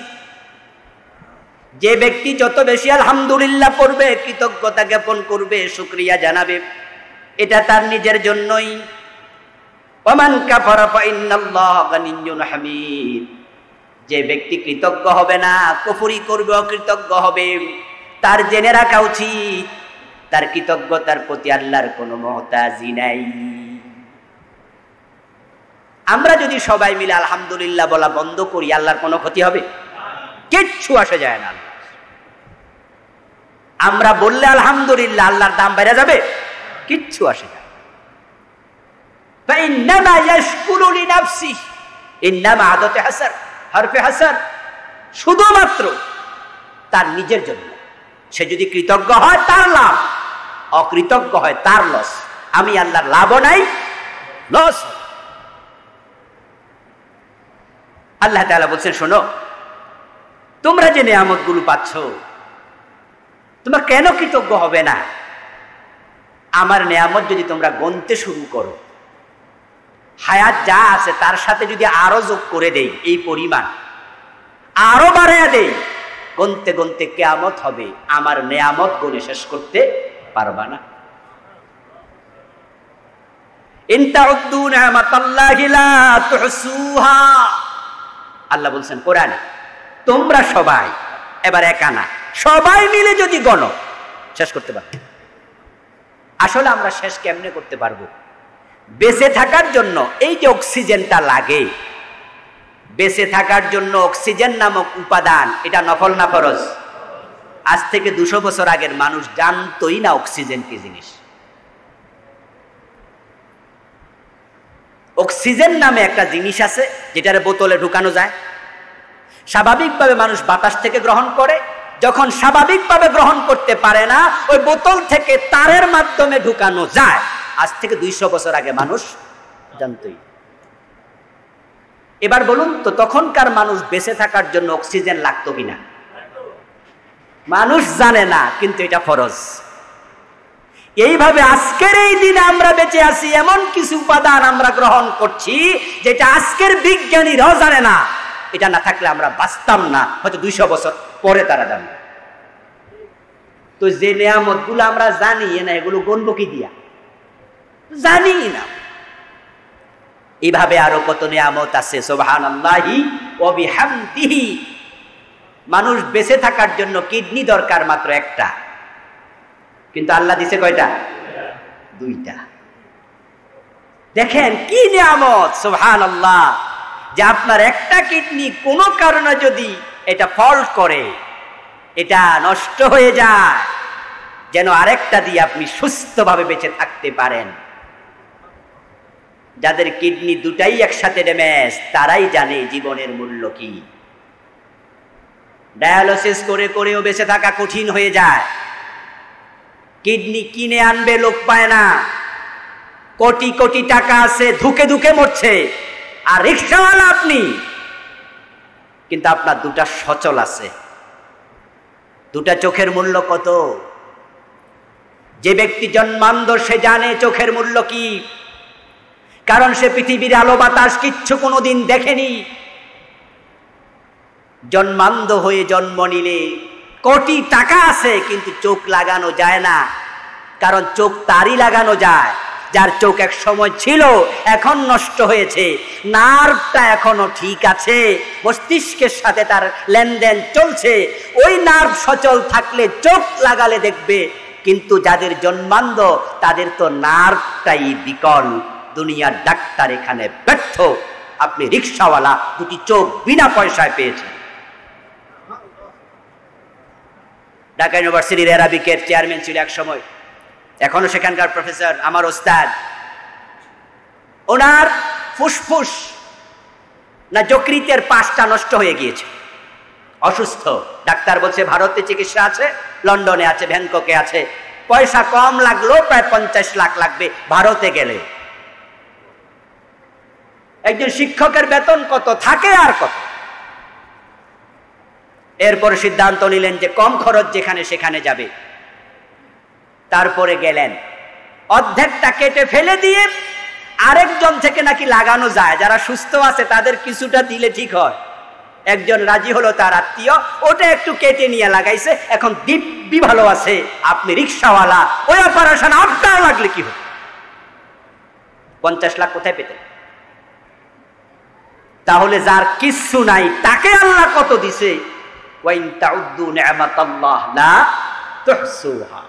যে ব্যক্তি যত বেশি আলহামদুলিল্লাহ পড়বে, কৃতজ্ঞতা জ্ঞাপন করবে, শুকরিয়া জানাবে, এটা তার নিজের জন্যই। ওয়া মান কাফারা ফাইন্নাল্লাহা গানিয়্যুন হামিদ, যে ব্যক্তি কৃতজ্ঞ হবে না, কুফরি করবে, অকৃতজ্ঞ হবে, তার জেনে রাখা উচিত তার কৃতজ্ঞতার প্রতি আল্লাহর কোনো মুহতাজি নাই। আমরা যদি সবাই মিলে আলহামদুলিল্লাহ বলা বন্ধ করি, আল্লাহর কোনো ক্ষতি হবে? কিচ্ছু আসে যায় না। আমরা বললে আলহামদুলিল্লাহ, আল্লাহর দাম বেড়ে যাবে? কিচ্ছু আসে যায়। ফাইন্নামা ইয়াশকুরু লিনাফসিহি, ইন্নামা আদাতে হাসার, হরফে হাসার, শুধুমাত্র তার নিজের জন্য। সে যদি কৃতজ্ঞ হয় তার লাভ, অকৃতজ্ঞ হয় তার লস, আমি আল্লাহর লাভও নাই লস। আল্লাহ তাআলা বলছেন, শোনো, তোমরা যে নিয়ামতগুলো পাচ্ছ, তোমরা কেন কৃতজ্ঞ হবে না? আমার নিয়ামত যদি তোমরা গণতে শুরু করো, হায়াত যা আছে তার সাথে যদি আরো যোগ করে দেই, এই পরিমাণ আরো বাড়াইয়া দেই, গণতে গণতে কিয়ামত হবে, আমার নিয়ামত গুণে শেষ করতে পারবা না। ইন তাউদ্দু নি'মাতাল্লাহি লা তুহসুহা, আল্লাহ বলছেন কোরআনে, তোমরা সবাই, এবার একা না, সবাই মিলে যদি গণো, শেষ করতে পারবে। আসলে আমরা শেষ কেমনে করতে পারবো? বেঁচে থাকার জন্য এই যে অক্সিজেনটা লাগে, বেঁচে থাকার জন্য অক্সিজেন নামক উপাদান, এটা নফল না ফরজ? আজ থেকে 200 বছর আগের মানুষ জানতোই না অক্সিজেন কি জিনিস। অক্সিজেন নামে একটা জিনিস আছে যেটার বোতলে ঢুকানো যায়। স্বাভাবিকভাবে মানুষ বাতাস থেকে গ্রহণ করে, যখন স্বাভাবিকভাবে গ্রহণ করতে পারে না, ওই বোতল থেকে তারের মাধ্যমে ঢুকানো যায়। আজ থেকে 200 বছর আগে মানুষ জানতোই। এবার বলুন তো, তখনকার মানুষ বেঁচে থাকার জন্য অক্সিজেন লাগতো কিনা? মানুষ জানে না, কিন্তু এটা ফরজ। এইভাবে আজকের এই দিনে আমরা বেঁচে আছি, এমন কিছু উপাদান আমরা গ্রহণ করছি যেটা আজকের বিজ্ঞানীরাও জানে না। এটা না থাকলে আমরা বাঁচতাম না, হয়তো 200 বছর পরে তারা জানবে। তো যে নিয়ামত গুলো আমরা জানি না, এগুলো গণবো কি দিয়া? জানি না। এইভাবে আরো কত নিয়ামত আছে, সুবহানাল্লাহি ওয়া বিহামদিহি। মানুষ বেঁচে থাকার জন্য কিডনি দরকার মাত্র একটা, কিন্তু আল্লাহ দিছে কয়টা? 2টা। দেখেন কি নিয়ামত, সুবহানাল্লাহ, যে আপনার একটা কিডনি কোনো কারণে যদি এটা ফল্ট করে, এটা নষ্ট হয়ে যায়, যেন আরেকটা দিয়ে আপনি সুস্থভাবে বেঁচে থাকতে পারেন। যাদের কিডনি দুটাই একসাথে ড্যামেজ, তারাই জানে জীবনের মূল্য কি। ডায়ালিসিস করে করেও বেঁচে থাকা কঠিন হয়ে যায়। কিডনি কিনে আনবে লোক পায় না, কোটি কোটি টাকা আছে, ধুকে ধুকে মরছে, আর রিকশাওয়ালা আপনি, কিন্তু আপনার 2টা সচল আছে। 2টা চোখের মূল্য কত? যে ব্যক্তি জন্মান্ধ সে জানে চোখের মূল্য কি, কারণ সে পৃথিবীর আলো বাতাস কিচ্ছু কোনোদিন দেখেনি। জন্মান্ধ হয়ে জন্ম নিলে কোটি টাকা আছে, কিন্তু চোখ লাগানো যায় না, কারণ চোখ তারই লাগানো যায় যার চোখ এক সময় ছিল, এখন নষ্ট হয়েছে। নার্ভটা এখনো ঠিক আছে, মস্তিষ্কের সাথে তার লেনদেন চলছে, ওই নার্ভ সচল থাকলে চোখ লাগালে দেখবে। কিন্তু যাদের জন্মান্ধ, তাদের তো নার্ভটাই বিকল। দুনিয়ার ডাক্তার এখানে ব্যর্থ। আপনি রিকশাওয়ালা 2টি চোখ বিনা পয়সায় পেয়েছেন। ঢাকা ইউনিভার্সিটির অ্যারাবিকের চেয়ারম্যান ছিল এক সময়, এখনো সেখানকার প্রফেসর, আমার ওস্তাদ। ওনার ফুসফুস না যকৃতের 5টা নষ্ট হয়ে গিয়েছে, অসুস্থ। ডাক্তার বলছে ভারতে চিকিৎসা আছে, লন্ডনে আছে, ব্যাংককে আছে, পয়সা কম লাগলো, প্রায় 50 লাখ লাগবে ভারতে গেলে। একজন শিক্ষকের বেতন কত থাকে আর কত? এরপর সিদ্ধান্ত নিলেন যে কম খরচ যেখানে সেখানে যাবে। তারপরে গেলেন, অর্ধেকটা কেটে ফেলে দিয়ে আরেকজন থেকে নাকি লাগানো যায়, যারা সুস্থ আছে তাদের কিছুটা দিলে ঠিক হয়। একজন রাজি হলো, তার আত্মীয়, ওটা একটু কেটে নিয়ে লাগাইছে, এখন দিব্যি ভালো আছে। আপনি রিকশাওয়ালা, ওই অপারেশন আপনার লাগলে কি হবে? 50 লাখ কোথায় পেতেন? তাহলে যার কিচ্ছু নাই তাকে আল্লাহ কত দিছে? ওয়াইন তাউদ্দু নি'মাতাল্লাহ লা তুহসুহা।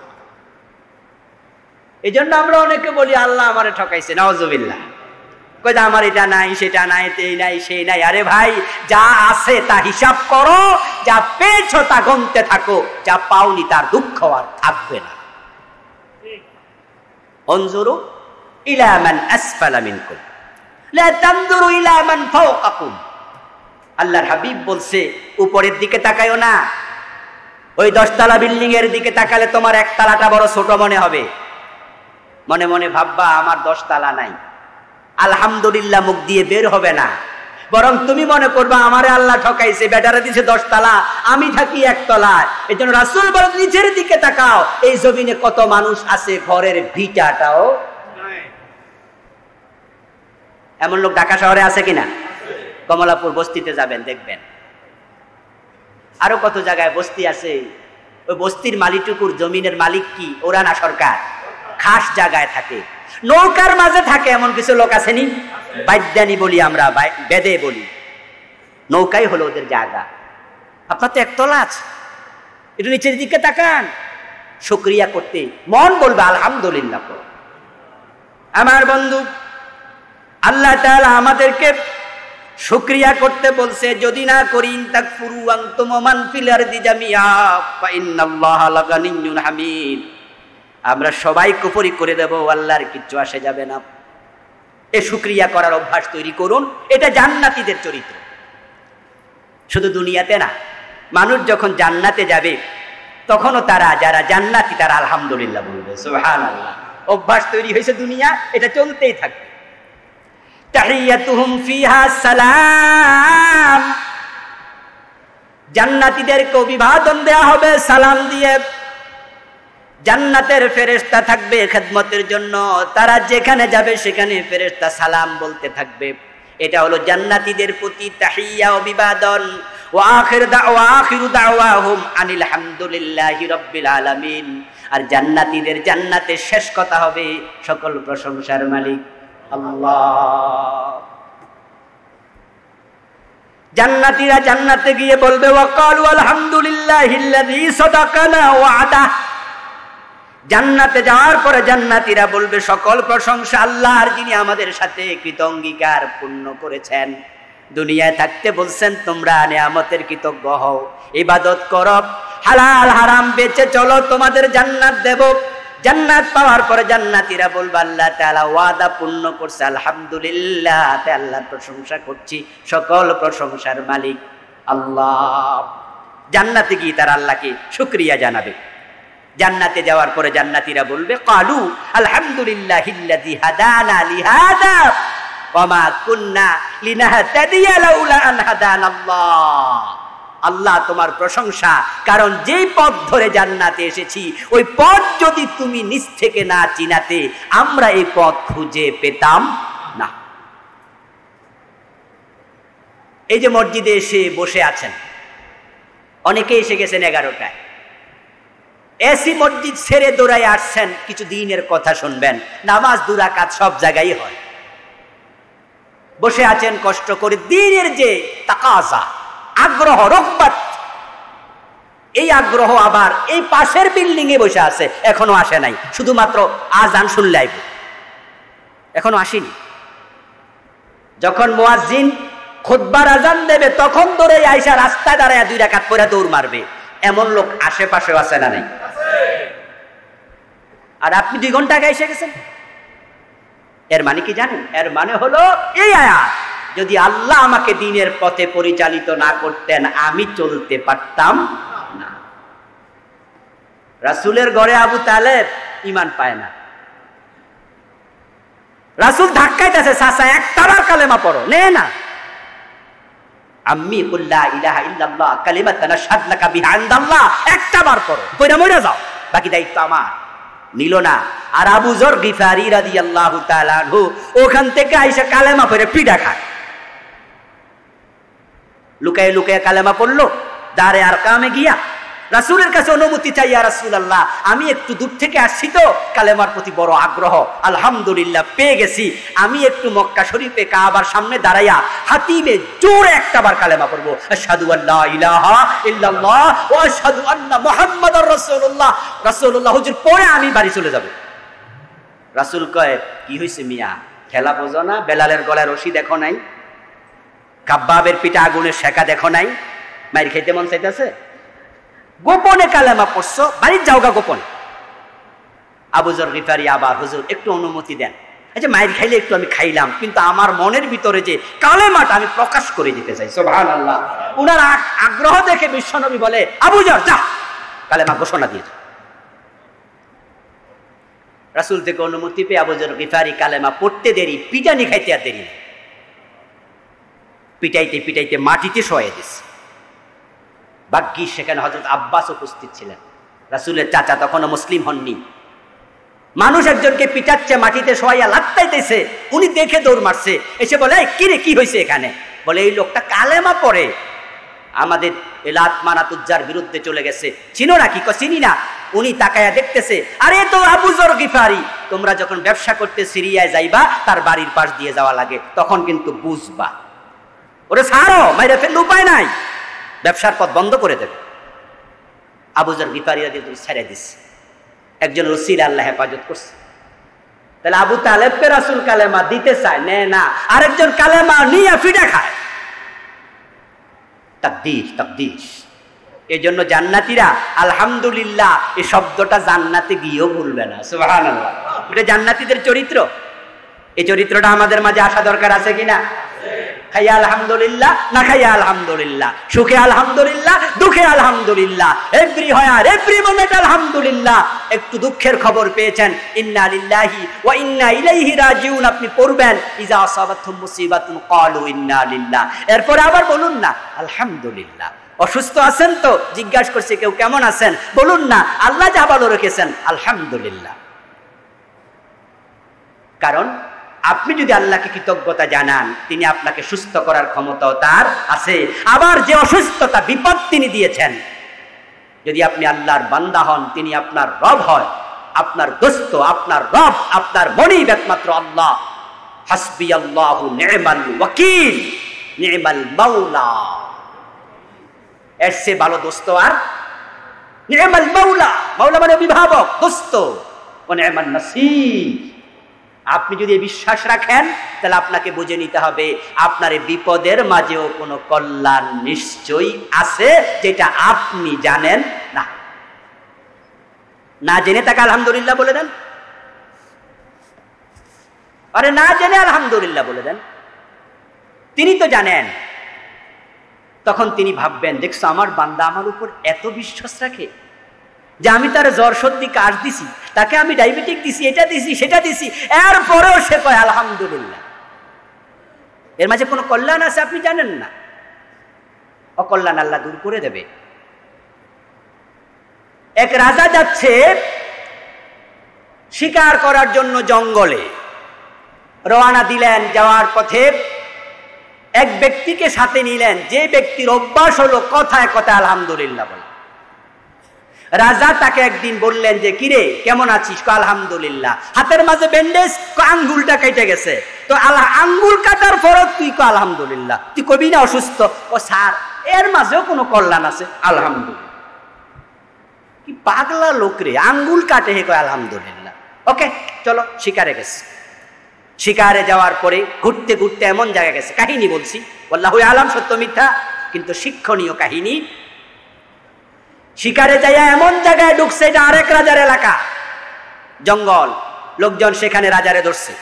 এজন্য আমরা অনেকে বলি আল্লাহ আমারে ঠকাইছে, নাউজুবিল্লাহ। কই যে আমার এটা নাই, সেটা নাই, এই নাই, সেই নাই। আরে ভাই, যা আছে তা হিসাব করো, যা পেয়েছো তা গুনতে থাকো, যা পাওনি তার দুঃখ আর থাকবে না। আনজুরু ইলা মান আসফালা মিনকুম লা তানজুরু ইলা মান ফাওকাকুম। আল্লাহর হাবিব বলছে উপরের দিকে তাকায়ও না, ওই 10 তলা বিল্ডিং এর দিকে তাকালে তোমার 1 তলাটা বড় ছোট মনে হবে, মনে মনে ভাববা আমার 10 তলা নাই, আলহামদুলিল্লাহ মুখ দিয়ে বের হবে না, বরং তুমি মনে করবা আমারে আল্লাহ ঠকাইছে, বেটারা দিছে 10 তলা, আমি থাকি 1 তলায়। এজন্য রাসূল বলেন নিচের দিকে তাকাও, এই জমিনে কত মানুষ আছে ঘরের ভিটাটাও নাই। এমন লোক ঢাকা শহরে আছে কিনা? কমলাপুর বস্তিতে যাবেন দেখবেন, আরো কত জায়গায় বস্তি আছে, ওই বস্তির মালিকটুকুর জমিনের মালিক কি ওরা না সরকার, খাস জায়গায় থাকে, নৌকার মাঝে থাকে। এমন কিছু লোক আসেনি, বাদ্যানি বলি আমরা, বেদে বলি, নৌকাই হলো ওদের জায়গা। আপনার তো 1 তলা আছে, একটু নিচের দিকে তাকান, শুকরিয়া করতে মন বলবে আলহামদুলিল্লাহ। আমার বন্ধু, আল্লাহ তাআলা আমাদেরকে শুকরিয়া করতে বলছে, যদি না করি তাকফুরু আনতুম ওয়া মান ফিল আরদি জামিআ ফা ইন্নাল্লাহা লাগানিয়্যুন হামিদ, আমরা সবাই কুফরি করে দেব, আল্লাহর কিচ্ছু আসে যাবে না। এই শুকরিয়া করার অভ্যাস তৈরি করুন, এটা জান্নাতীদের চরিত্র। শুধু দুনিয়াতে না, মানুষ যখন জান্নাতে যাবে তখনও তারা, যারা জান্নাতী, তারা আলহামদুলিল্লাহ বলবে, সুবহানাল্লাহ। অভ্যাস তৈরি হয়েছে দুনিয়া, এটা চলতেই থাকবে। তাহিয়াতুহুম ফিহা সালাম, জান্নাতীদেরকে অভিবাদন দেয়া হবে সালাম দিয়ে। জান্নাতের ফেরেশতা থাকবে খেদমতের জন্য, তারা যেখানে যাবে সেখানে ফেরেশতা সালাম বলতে থাকবে। এটা হলো জান্নাতীদের প্রতি তাহিয়া, অভিবাদন। ওয়া আখিরু দাওয়াহুম আনিল হামদুলিল্লাহি রাব্বিল আলামিন। আর জান্নাতীদের জান্নাতের শেষ কথা হবে, সকল প্রশংসার মালিক আল্লাহ। জান্নাতীরা জান্নাতে গিয়ে বলবে ওয়া ক্বালু আলহামদুলিল্লাহিল্লাযী সাদাকানা ওয়া'দা। জান্নাতে যাওয়ার পরে জান্নাতীরা বলবে সকল প্রশংসা আল্লাহর, যিনি আমাদের সাথে কৃত অঙ্গীকার পূর্ণ করেছেন। দুনিয়ায় থাকতে বলছেন তোমরা নিয়ামতের কৃতজ্ঞ হও, ইবাদত করো, হালাল হারাম বেঁচে চলো, তোমাদের জান্নাত দেব। জান্নাত পাওয়ার পরে জান্নাতীরা বলবে আল্লাহ তাআলা ওয়াদা পূর্ণ করছে, আলহামদুলিল্লাহ, তে আল্লাহর প্রশংসা করছি, সকল প্রশংসার মালিক আল্লাহ। জান্নাতে গিয়ে তারা আল্লাহকে শুকরিয়া জানাবে। জান্নাতে যাওয়ার পরে জান্নাতীরা বলবে ক্বালু আলহামদুলিল্লাহিল্লাযী হাদানা লিহাযা ওয়া মা কুন্না লিনাহতাদিয়া লাউলা আন হাদানাল্লাহ। আল্লাহ তোমার প্রশংসা, কারণ যেই পথ ধরে জান্নাতে এসেছি ওই পথ যদি তুমি নিজ থেকে না চিনাতে আমরা এই পথ খুঁজে পেতাম না। এই যে মসজিদে এসে বসে আছেন, অনেকে এসে গেছেন 11টায়, এসি মসজিদ ছেড়ে দৌড়ায় আসছেন, কিছু দিনের কথা শুনবেন। নামাজ 2 রাকাত সব জায়গায় হয়, বসে আছেন কষ্ট করে। দিনের যে তাকাজা, আগ্রহ, রগবত, এই আগ্রহ আবার এই পাশের বিল্ডিং এ বসে আছে, এখনো আসে নাই, শুধুমাত্র আজান শুনলে আইব, এখনো আসেনি। যখন মুয়াজ্জিন খুতবার আজান দেবে তখন ধরে আইসা রাস্তায় দাঁড়ায় 2 রাকাত পড়ে দৌড় মারবে, এমন লোক আশেপাশেও আছে না নাই? আর আপনি 2 ঘন্টা আগে এসে গেছেন। এর মানে কি জানেন? এর মানে হলো এই আয়াত, যদি আল্লাহ আমাকে দ্বীনের পথে পরিচালিত না করতেন আমি চলতে পারতাম না। রাসূলের ঘরে আবু তালেব ঈমান পায় না, রাসূল ধাক্কাইতেছে, চাচা একটাবার কালেমা পড়ো, নে না। আম্মি কুল লা ইলাহা ইল্লাল্লাহ কালিমাতান আশহাদু লাকা বিহা ইনদাল্লাহ, একটাবার পড়ো, কইরা মইরা যাও, বাকি দায়িত্ব আমার। নিল না। আর আবু যর গিফারি রাদিয়াল্লাহু তাআলা আনহু ওখান থেকে আইসা কালেমা পড়ে পিঠা খায়, লুকায়ে লুকায়ে কালেমা পড়লো। দারে আরকামে গিয়া রাসূলের কাছে অনুমতি চাই, ইয়া রাসূলুল্লাহ আমি একটু দূর থেকে আসছি তো, কালেমার প্রতি বড় আগ্রহ, আলহামদুলিল্লাহ পেয়ে গেছি, আমি একটু মক্কা শরীফে কাবার সামনে দাঁড়াইয়া হাতিমে জোরে একটাবার কালেমা পড়বো, আশহাদু আল্লা ইলাহা ইল্লাল্লাহ ওয়া আশহাদু আন্না মুহাম্মাদার রাসূলুল্লাহ। রাসূলুল্লাহ হুজুর পরে আমি বাড়ি চলে যাব। রাসূল কয় কি হইছে মিয়া, খেলা বোঝো না? বেলালের গলায় রশি দেখো নাই? কাব্বাবের পিঠা আগুনের শেখা দেখো নাই? মাইর খাইতে মন চাইতেছে? গোপনে কালেমা পড়ছো, বাড়ির যাওগা গোপনে। আবু যর গিফারি আবার হুজুর একটু অনুমতি দেন, আচ্ছা মাইর খাইলে একটু আমি খাইলাম, কিন্তু আমার মনের ভিতরে যে কালেমাটা আমি প্রকাশ করে দিতে চাই। সুবহানাল্লাহ। উনার আগ্রহ দেখে বিশ্বনবী বলে আবু যর যা, কালেমা ঘোষণা দিয়ে যাও। রাসূল থেকে অনুমতি পেয়ে আবু যর গিফারি কালেমা পড়তে দেরি, পিটানি খাইতে আর দেরি নেই। পিটাইতে পিটাইতে মাটিতে শোয়াই দিছে। ভাগ্যিস সেখানে হযরত আব্বাস উপস্থিত ছিলেন, রাসূলের চাচা, তখনও মুসলিম হননি। মানুষ একজনকে পিটাচ্ছে, মাটিতে শোয়াইয়া লাত্তাইতেছে, উনি দেখে দৌড় মারছে, এসে বলে কি রে, কি হয়েছে এখানে? বলে এই লোকটা কালেমা পড়ে আমাদের লাত মানাতুজ্জার বিরুদ্ধে চলে গেছে, চিনো না? কি চিনি না। উনি তাকায়া দেখতেছে, আরে তো আবু যর গিফারি, তোমরা যখন ব্যবসা করতে সিরিয়ায় যাইবা তার বাড়ির পাশ দিয়ে যাওয়া লাগে, তখন কিন্তু বুঝবা। ওরে ছাড়ো, মাইরা ফেললে উপায় নাই, ব্যবসার পথ বন্ধ করে দেবে। আবু যর গিফারি রাদিয়াল্লাহু ছেড়ে দিচ্ছে, একজন রসুল আল্লাহ হেফাজত করছে। তাহলে আবু তালেবকে রাসূল কালেমা দিতে চায়, নেয় না, আরেকজন কালেমা নিয়ে ফিটা খায়। তাকদীর, তাকদীর। এই জন্য জান্নাতীরা আলহামদুলিল্লাহ এই শব্দটা জান্নাতে গিয়েও ভুলবে না। সুবহানাল্লাহ। এটা জান্নাতীদের চরিত্র। এই চরিত্রটা আমাদের মাঝে আসা দরকার আছে কিনা? খাইয়া আলহামদুলিল্লাহ, না খাইয়া আলহামদুলিল্লাহ, সুখে আলহামদুলিল্লাহ, দুঃখে আলহামদুলিল্লাহ, এভরি মোমেন্ট আলহামদুলিল্লাহ। একটু দুঃখের খবর পেয়েছেন, ইন্না লিল্লাহি ওয়া ইন্না ইলাইহি রাজিউন আপনি পড়বেন, ইজা আসাবাতহুম মুসিবাতুন ক্বালু ইন্না লিল্লাহ। এরপরে আবার বলুন না আলহামদুলিল্লাহ। অসুস্থ আছেন তো, জিজ্ঞাসা করছে কেউ কেমন আছেন, বলুন না আল্লাহ যা ভালো রেখেছেন আলহামদুলিল্লাহ। কারণ আপনি যদি আল্লাহকে কৃতজ্ঞতা জানান, তিনি আপনাকে সুস্থ করার ক্ষমতাও তার আছে। আবার যে অসুস্থতা, বিপদ তিনি দিয়েছেন, যদি আপনি আল্লাহর বান্দা হন, তিনি আপনার রব হয়, আপনার দোস্ত, আপনার রব, আপনার মনিব একমাত্র আল্লাহ। হাসবিয়াল্লাহু নি'মাল ওয়াকিল, নি'মাল মাওলা। এর চেয়ে ভালো দোস্ত আর নি'মাল মাওলা, মাওলা মানে অভিভাবক, দোস্ত, ও নি'মান নাসীর। আপনি যদি বিশ্বাস রাখেন, তাহলে আপনাকে বুঝে নিতে হবে আপনার এই বিপদের মাঝেও কোনো কল্যাণ নিশ্চয়ই আছে, যেটা আপনি জানেন না। না জেনে তাকে আলহামদুলিল্লাহ বলে দেন, আরে না জেনে আলহামদুলিল্লাহ বলে দেন। তিনি তো জানেন, তখন তিনি ভাববেন, দেখছো আমার বান্দা আমার উপর এত বিশ্বাস রাখে যে আমি তার জ্বর সর্দি কাশ দিছি, তাকে আমি ডায়াবেটিক দিছি, এটা দিছি, সেটা দিছি, এরপরেও সে কয় আলহামদুলিল্লাহ। এর মাঝে কোনো কল্যাণ আছে আপনি জানেন না। অকল্যাণ আল্লাহ দূর করে দেবে। এক রাজা যাচ্ছে শিকার করার জন্য জঙ্গলে, রওনা দিলেন। যাওয়ার পথে এক ব্যক্তিকে সাথে নিলেন, যে ব্যক্তির অভ্যাস হলো কথায় কথায় আলহামদুলিল্লাহ বলে। রাজা তাকে একদিন বললেন যে কিরে কেমন আছিস? আলহামদুলিল্লাহ। হাতের মাঝে ব্যান্ডেজ, আঙ্গুলটা কেটে গেছে, তো আঙ্গুল কাটার ফরক তুই কো আলহামদুলিল্লাহ, তুই কবি না অসুস্থ? ও স্যার, এর মাঝেও কোনো কল্যাণ আছে? আলহামদুলিল্লাহ। কি পাগলা লোক রে, আঙ্গুল কাটে হে কয় আলহামদুলিল্লাহ। ওকে চলো, শিকারে গেছে। শিকারে যাওয়ার পরে ঘুরতে ঘুরতে এমন জায়গায় গেছে, কাহিনী বলছি, আল্লাহু আলাম সত্য মিথ্যা, কিন্তু শিক্ষণীয় কাহিনী। শিকারে যাইয়া এমন জায়গায় ঢুকছে, এটা আরেক রাজার এলাকা, জঙ্গল, লোকজন সেখানে রাজারে ধরছে।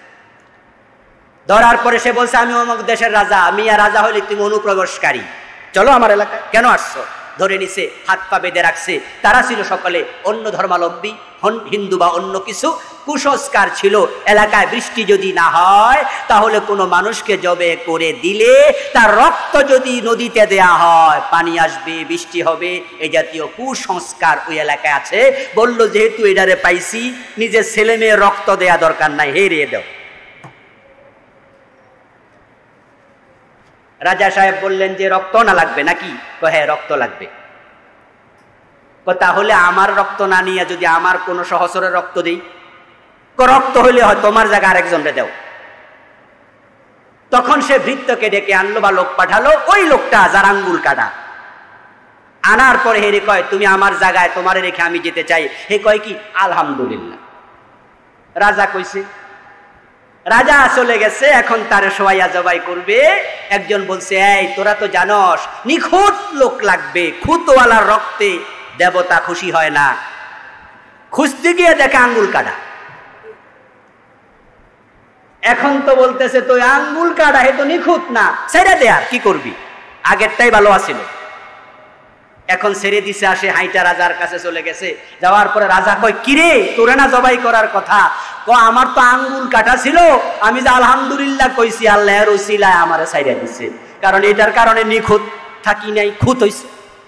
ধরার পরে সে বলছে আমি অমুক দেশের রাজা, আমি আর রাজা হইলে তুমি অনুপ্রবেশকারী, চলো আমার এলাকায়, কেন আসছো? ধরে নিছে, হাত পা বেঁধে রাখছে। তারা ছিল সকলে অন্য ধর্মাবলম্বী, হিন্দু বা অন্য কিছু, কুসংস্কার ছিল। এলাকায় বৃষ্টি যদি না হয়, তাহলে কোনো মানুষকে জবে করে দিলে তার রক্ত যদি নদীতে দেয়া হয়, পানি আসবে, বৃষ্টি হবে, এই জাতীয় কুসংস্কার ওই এলাকায় আছে। বলল যেহেতু এটারে পাইছি, নিজের ছেলে মেয়ের রক্ত দেয়া দরকার নাই, হেরিয়ে দাও। রাজা সাহেব বললেন যে রক্ত না লাগবে নাকি? হ্যাঁ রক্ত লাগবে। তাহলে আমার রক্ত না নিয়ে যদি আমার কোন সহচরের রক্ত দেই? রক্ত হইলে হয় তোমার জায়গা আরেকজনকে দাও। তখন সে ভৃত্যকে ডেকে আনলো বা লোক পাঠালো, ওই লোকটা যার আঙ্গুল কাটা। আনার পরে হেরে কয় তুমি আমার জায়গায়, তোমারে রেখে আমি যেতে চাই। হে কয় কি আলহামদুলিল্লাহ। রাজা কইছে, রাজা চলে গেছে, এখন তার শোয়াইয়া জবাই করবে। একজন বলছে এই তোরা তো জানস নিখুঁত লোক লাগবে, খুঁতওয়ালার রক্তে দেবতা খুশি হয় না। খুঁজতে গিয়ে দেখে আঙ্গুল কাটা। এখন তো বলতেছে তো আঙ্গুল কাটা হে তো নিখুঁত না, ছেড়ে দে, আর কি করবি, আগেরটাই ভালো আছিল। এখন ছেড়ে দিছে, আসে হাইটা রাজার কাছে চলে গেছে। যাওয়ার পরে রাজা কয়, কিরে তোরে না জবাই করার কথা? আমার তো আঙ্গুল কাটা ছিল, আমি যে আলহামদুলিল্লাহ কইছি, আল্লাহর উসিলায় আমারে ছাইড়া দিছে, কারণ এটার কারণে নিখুঁত থাকি নাই, খুঁত হইছে।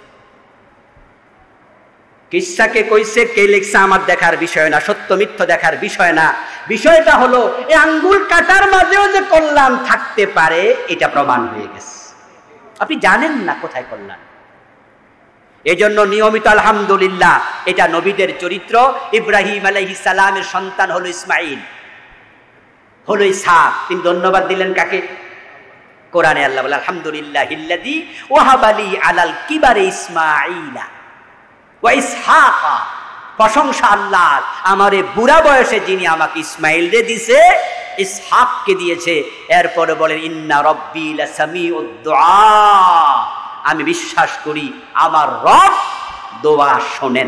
কিসসাকে কইছে, কে লিখছে আমার দেখার বিষয় না, সত্য মিথ্যা দেখার বিষয় না। বিষয়টা হলো এই আঙ্গুল কাটার মাঝেও যে কল্যাণ থাকতে পারে, এটা প্রমাণ হয়ে গেছে। আপনি জানেন না কোথায় কল্যাণ। এই জন্য নিয়মিত আলহামদুলিল্লাহ, এটা নবীদের চরিত্র। ইব্রাহিম আলাইহিস সালামের সন্তান হলো ইসমাইল, হলো ইসহাক। তিনি ধন্যবাদ দিলেন কাকে? কোরআনে আল্লাহ বলে, আলহামদুলিল্লাহিল্লাযী ওয়াহাবা লি আলাল কিবারি ইসমাঈলা ওয়া ইসহাকা। প্রশংসা আল্লাহর, আমারে বুড়া বয়সে যিনি আমাকে ইসমাইল রে দিয়েছে, ইসহাককে দিয়েছে। এরপরে বলেন, ইন্না রাব্বী লাসামিউদ দুআ। আমি বিশ্বাস করি আমার রব দোয়া শোনেন।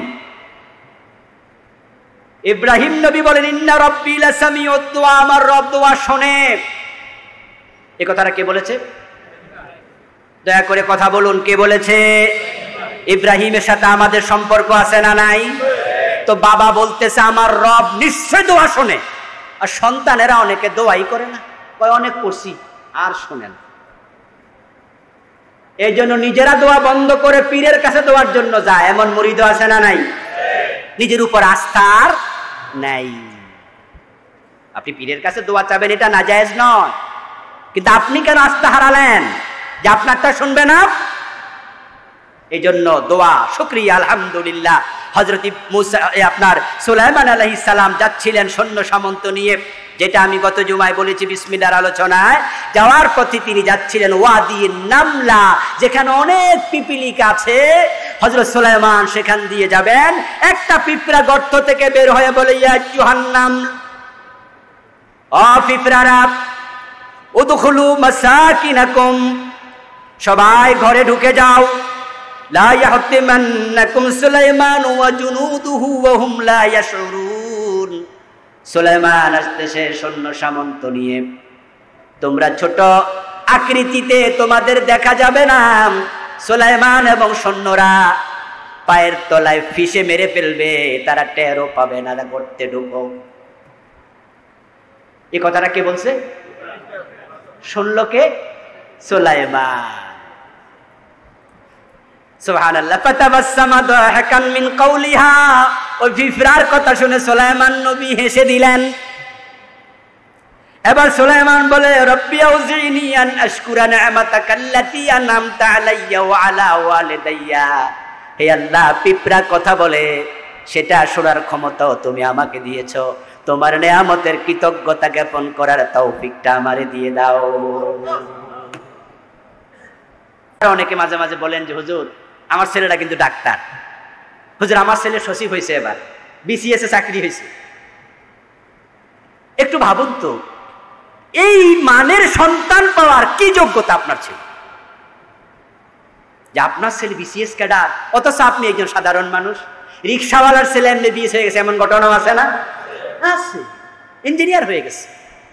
ইব্রাহিম নবী বলেন, ইন্না রাব্বী লাসামিউদ দুআ, আমার রব দোয়া শোনে। এই কথাটা কে বলেছে? দয়া করে কথা বলুন, কে বলেছে? ইব্রাহিমের সাথে আমাদের সম্পর্ক আছে না নাই? তো বাবা বলতেছে আমার রব নিশ্চয় দোয়া শোনে। আর সন্তানেরা অনেকে দোয়াই করে না, কয় অনেক করছি আর শোনেন। এই জন্য নিজেরা দোয়া বন্ধ করে পীরের কাছে দোয়ার জন্য যায়, এমন মুরিদ আছে না নাই? নিজের উপর আস্থার নাই। আপনি পীরের কাছে দোয়া চাবেন, এটা নাজায়েজ নয়, কিন্তু আপনি কেন আস্থা হারালেন যে আপনারটা শুনবে না? এই জন্য দোয়া, শুকরিয়া, আলহামদুলিল্লাহ। হযরত মুসা আপনার সুলাইমান আলাইহিস সালাম যাচ্ছিলেন সৈন্য সামন্ত নিয়ে, যেটা আমি গত জুমায় বলেছি বিসমিল্লাহর আলোচনায়। যাওয়ার পথে তিনি যাচ্ছিলেন ওয়াদি নামলা, যেখানে অনেক পিপিলিক আছে। হযরত সুলাইমান সেখান দিয়ে যাবেন, একটা পিঁপড়া গর্ত থেকে বের হয়ে বলে, ইয়া আইয়ুহান্নাম, ও পিঁপড়ারা, উদখুলু মাসাকিনাকুম, সবাই ঘরে ঢুকে যাও। লা ইয়াহতিমান্নাকুম সুলাইমান ওয়া জুনুদুহু ওয়া হুম লা ইয়াশউরুন। সুলাইমান আসতেছে সৈন্য সামন্ত নিয়ে, তোমরা ছোট আকৃতিতে তোমাদের দেখা যাবে না। সুলাইমান এবং সৈন্যরা পায়ের তলায় ফিসে মেরে ফেলবে, তারা টেরও পাবে না, করতে ঢুকো। এই কথাটা কে বলছে? শুনল কে? সুলাইমান। সুবহানাল্লাহ। ফাতাবাসসামা দাহিকান মিন কাওলিহা, ওই ফিফরার কথা শুনে সুলাইমান নবী হেসে দিলেন। এবার সুলাইমান বলে, রব্বি আউজিনি আন আশকুরা নি'মাতাকাল্লাতী আন'আমতা আলাইয়া ওয়া আলা ওয়ালিদাইয়া। হে আল্লাহ, পিঁপড়া কথা বলে, সেটা শোনার ক্ষমতাও তুমি আমাকে দিয়েছো, তোমার নেয়ামতের কৃতজ্ঞতা জ্ঞাপন করার তৌফিকটা আমারে দিয়ে দাও। অনেকে মাঝে মাঝে বলেন যে হুজুর আমার ছেলেটা কিন্তু ডাক্তার, হুজুর আমার ছেলে সচিব হয়েছে, এবার বিসিএস এ চাকরি হয়েছে। একটু ভাবুন তো, এই মানের সন্তান পাওয়ার কি যোগ্যতা আপনার ছিল যে আপনার ছেলে বিসিএস ক্যাডার, অথচ আপনি একজন সাধারণ মানুষ। রিক্সাওয়ালার ছেলে এমনি বিএস হয়ে গেছে, এমন ঘটনা আছে না? আছে, ইঞ্জিনিয়ার হয়ে গেছে।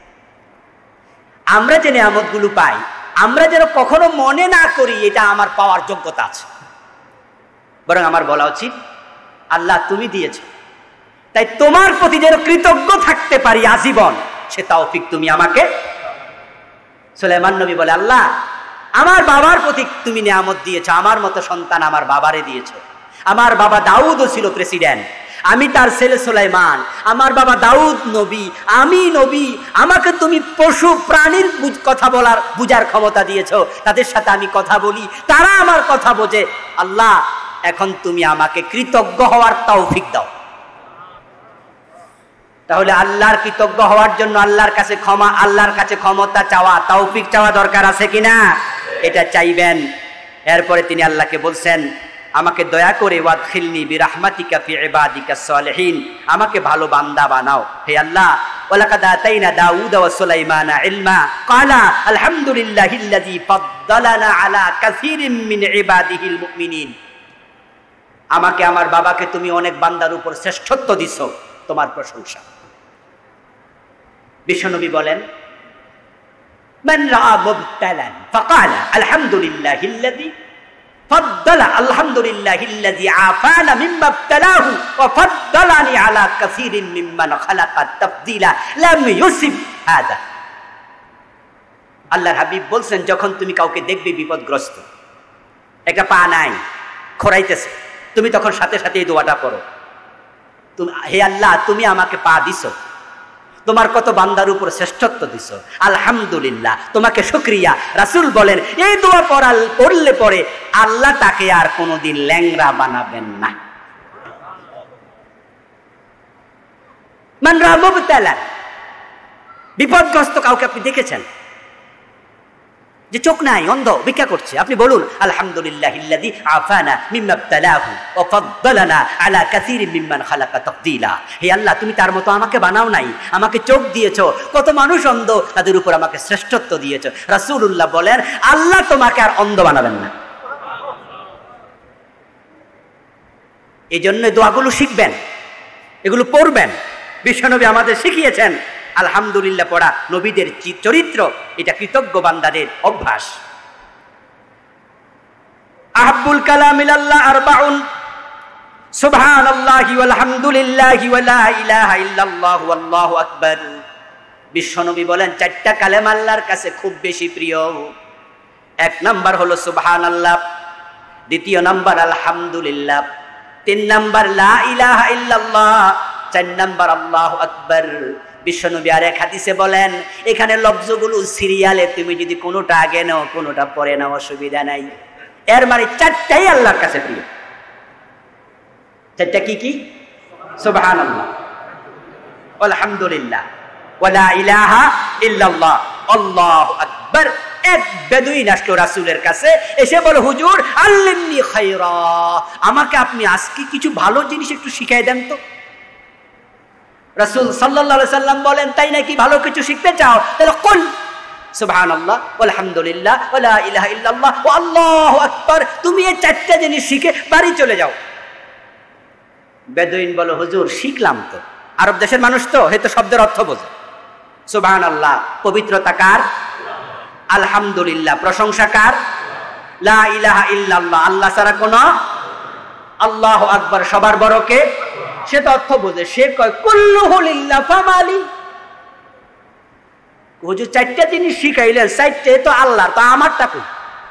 আমরা যে নিয়ামতগুলো পাই, আমরা যেন কখনো মনে না করি এটা আমার পাওয়ার যোগ্যতা আছে, বরং আমার বলা উচিত আল্লাহ তুমি দিয়েছো, তাই তোমার প্রতি যেন কৃতজ্ঞ থাকতে পারি আজীবন, সে তৌফিক তুমি আমাকে। সুলাইমান নবী বলে, আল্লাহ আমার বাবার প্রতি তুমি নিয়ামত দিয়েছো, আমার মতো সন্তান আমার বাবারে দিয়েছো। আমার বাবা দাউদও ছিল প্রেসিডেন্ট, আমি তার ছেলে সুলাইমান। আমার বাবা দাউদ নবী, আমি নবী। আমাকে তুমি পশু প্রাণীর কথা বলার বুঝার ক্ষমতা দিয়েছো, তাদের সাথে আমি কথা বলি, তারা আমার কথা বোঝে। আল্লাহ এখন তুমি আমাকে কৃতজ্ঞ হওয়ার তৌফিক দাও। তাহলে আল্লাহর কৃতজ্ঞ হওয়ার জন্য আল্লাহর কাছে ক্ষমা, আল্লাহর কাছে ক্ষমতা চাওয়া, তৌফিক চাওয়া দরকার আছে কিনা? এটা চাইবেন। এরপরে তিনি আল্লাহকে বলছেন, আমাকে দয়া করে ওয়াদখিলনি বিরাহমাতিকা ফি ইবাদিকাস সালিহিন, আমাকে ভালো বান্দা বানাও। হে আল্লাহ, ওয়ালাকাদ আতাইনা দাউদ ওয়া সুলাইমানা ইলমা ক্বালা আলহামদুলিল্লাহিল্লাযী ফাদ্দালানা আলা কাসীরিম মিন ইবাদিহিল মুমিনিন। আমাকে, আমার বাবাকে তুমি অনেক বান্দার উপর শ্রেষ্ঠত্ব দিছো, তোমার প্রশংসা। বিশ্বনবী বলেন, মান রাআ মুবতালান ফাকালা আলহামদুলিল্লাহিল্লাযী ফাদ্দালা আলহামদুলিল্লাহিল্লাযী আফানা মিম্মা ইবতালাহু ওয়া ফাদ্দালানি আলা কাসীরিন মিম্মান খালাকা তাফদীলা লাম ইউসিব হাদা। আল্লাহর হাবিব বলছেন, যখন তুমি কাউকে দেখবে বিপদগ্রস্ত, একটা পা নাই, খোরাইতেছে, তুমি তখন সাথে সাথে এই দোয়াটা করো, হে আল্লাহ তুমি আমাকে পা দিছো, তোমার কত বান্দার উপর শ্রেষ্ঠত্ব দিছো, আলহামদুলিল্লাহ, তোমাকে শুকরিয়া। রাসূল বলেন এই দোয়া পড়লে পরে আল্লাহ তাকে আর কোনোদিন ল্যাংড়া বানাবেন না। মান রা মুবতালা, বিপদগ্রস্ত কাউকে আপনি দেখেছেন যে চোখ নাই, অন্ধ, ভিক্ষা করছে, আপনি বলুন আলহামদুলিল্লাহিল্লাযী আফানা মিম্মা ইবতালাহু ওয়া ফাদ্দালানা আলা কাসীরিন মিম্মান খালাকা তাফদীলা। হে আল্লাহ তুমি তার মতো আমাকে বানাও নাই, আমাকে চোখ দিয়েছো, কত মানুষ অন্ধ, তাদের উপর আমাকে শ্রেষ্ঠত্ব দিয়েছো। রাসূলুল্লাহ বলেন আল্লাহ তোমাকে আর অন্ধ বানাবেন না। এই জন্য দোয়াগুলো শিখবেন, এগুলো পড়বেন। বিশ্বনবী আমাদের শিখিয়েছেন আলহামদুলিল্লাহ পড়া নবীদের চরিত্র, এটা কৃতজ্ঞ বান্দাদের অভ্যাস। আহাব্বুল কালাম ইলাল্লাহ আরবাউন, সুবহানাল্লাহি ওয়াল হামদুলিল্লাহি ওয়া লা ইলাহা ইল্লাল্লাহু আল্লাহু আকবার। বিশ্বনবী বলেন চারটা কালেমা আল্লাহর কাছে খুব বেশি প্রিয়। এক নাম্বার হলো সুবহানাল্লাহ, দ্বিতীয় নাম্বার আলহামদুলিল্লাহ, তিন নাম্বার লা ইলাহা ইল্লাল্লাহ, চার নাম্বার আল্লাহু আকবার। বিশ্বনবী আর এক হাদিসে বলেন এখানে লফজগুলো সিরিয়ালে, তুমি যদি কোনোটা আগে নাও কোনোটা পরে নাও অসুবিধা নাই। এর মানে চারটাই আল্লাহর কাছে প্রিয়। চারটা কি কি? সুবহানাল্লাহ, আলহামদুলিল্লাহ, ওয়া লা ইলাহা ইল্লাল্লাহ, আল্লাহু আকবার। এক বেদুইন আসলো রাসূলের কাছে, এসে বলে হুজুর আল্লিমনি খায়রা, আমাকে আপনি আজকে কিছু ভালো জিনিস একটু শিখাই দেন তো। রাসূল সাল্লাল্লাহু আলাইহি সাল্লাম বলেন তাই নাকি, ভালো কিছু শিখতে চাও তাহলে কুল সুবহানাল্লাহ আলহামদুলিল্লাহ ওয়া লা ইলাহা ইল্লাল্লাহ ওয়া আল্লাহু আকবার। তুমি এই চারটা জিনিস শিখে বাড়ি চলে যাও। বেদুইন বলে হুজুর শিখলাম তো, আরব দেশের মানুষ তো, হয়তো শব্দের অর্থ বোঝে। সুবহানাল্লাহ পবিত্রতা কার? আলহামদুলিল্লাহ প্রশংসা কার? লা ইলাহা ইল্লাল্লাহ আল্লাহ ছাড়া কোনো, আল্লাহু আকবার সবার বড় কে? সে তো অর্থ বোঝে। সে কয় কুল্লুহু লিল্লাহ ফামালি। হুজুর চারটা জিনিস শিখাইলেন, চারটে তো আল্লাহর, তা আমারটা কই?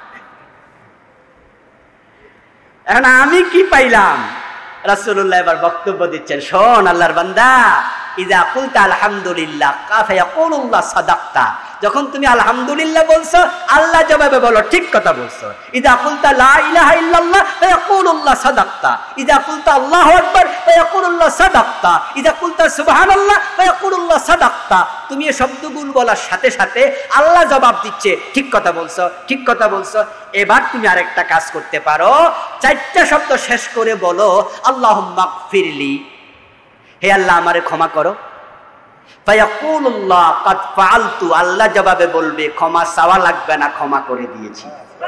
এখন আমি কি পাইলাম? রাসূলুল্লাহ এবার বক্তব্য দিচ্ছেন, শোন আল্লাহর বান্দা, ইযা কুলতা আলহামদুলিল্লাহ ফায়াকুলুল্লাহ সাদাকতা, যখন তুমি আলহামদুলিল্লাহ বলছো আল্লাহ জবাবে বলো ঠিক কথা বলছো। ইযা কুলতা লা ইলাহা ইল্লাল্লাহ ফায়াকুলুল্লাহ সাদাকতা, ইযা কুলতা আল্লাহু আকবার ফায়াকুলুল্লাহ সাদাকতা, ইযা কুলতা সুবহানাল্লাহ ফায়াকুলুল্লাহ সাদাকতা। তুমি এই শব্দগুলো বলার সাথে সাথে আল্লাহ জবাব দিচ্ছে ঠিক কথা বলছো, ঠিক কথা বলছো। এবার তুমি আরেকটা কাজ করতে পারো, চারটা শব্দ শেষ করে বলো আল্লাহুম্মা গফিরলি, হে আল্লাহ আমারে ক্ষমা করো। ফায়াকুলুল্লাহ কাদ ফাআলতু, আল্লাহ জবাবে বলবে ক্ষমা চাওয়া লাগবে না, ক্ষমা করে দিয়েছি।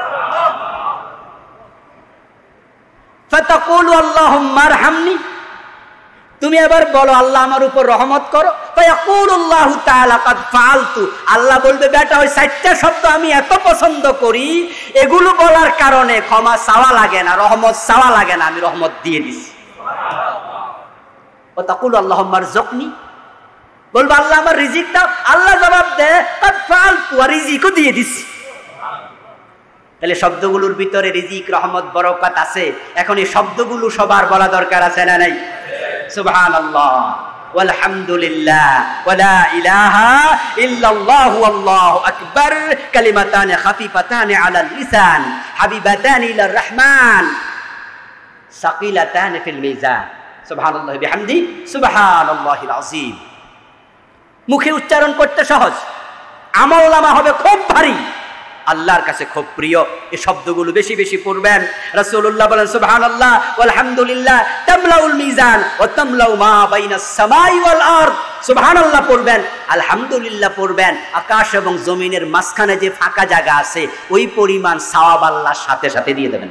ফাতাকুলু আল্লাহুম্মা আরহামনি, তুমি এবার বলো আল্লাহ আমার উপর রহমত করো। ফায়াকুলুল্লাহু তাআলা কাদ ফাআলতু, আল্লাহ বলবে বেটা ওই চারটা শব্দ আমি এত পছন্দ করি, এগুলো বলার কারণে ক্ষমা চাওয়া লাগে না, রহমত চাওয়া লাগে না, আমি রহমত দিয়ে দিছি। ও তাকুলু আল্লাহুম্মা আরযুকনি, বলবো আল্লাহ আমার রিজিক দাও, আল্লাহ জবাব দেয় কাদ ফাআলতু, রিজিকও দিয়ে দিছি। তাহলে শব্দগুলোর ভিতরে রিজিক, রহমত, বরকত আছে। এখন এই শব্দগুলো সবার বলা দরকার আছে না নাই? সুবহানাল্লাহ ওয়ালহামদুলিল্লাহ ওয়া লা ইলাহা ইল্লাল্লাহু আল্লাহু আকবার, কালিমাতানি খাফিফাতানি আলাল লিসান হাবিবাতানি ইলার রহমান সাকিলাতানি ফিল মিজান। সুবহানাল্লাহি বিহামদি সুবহানাল্লাহিল আযীম। মুখে উচ্চারণ করতে সহজ, আমলনামা হবে খুব ভারী, আল্লাহর কাছে খুব প্রিয়। এই শব্দগুলো বেশি বেশি পড়বেন। রাসূলুল্লাহ বলেন সুবহানাল্লাহ ওয়ালহামদুলিল্লাহ তামলাউল মিজান ওয়া তামলাউ মা বাইনাস সামাই ওয়াল আরদ। সুবহানাল্লাহ পড়বেন, আলহামদুলিল্লাহ পড়বেন, আকাশ এবং জমিনের মাঝখানে যে ফাঁকা জায়গা আছে ওই পরিমাণ সওয়াব আল্লাহর সাথে সাথে দিয়ে দেবেন।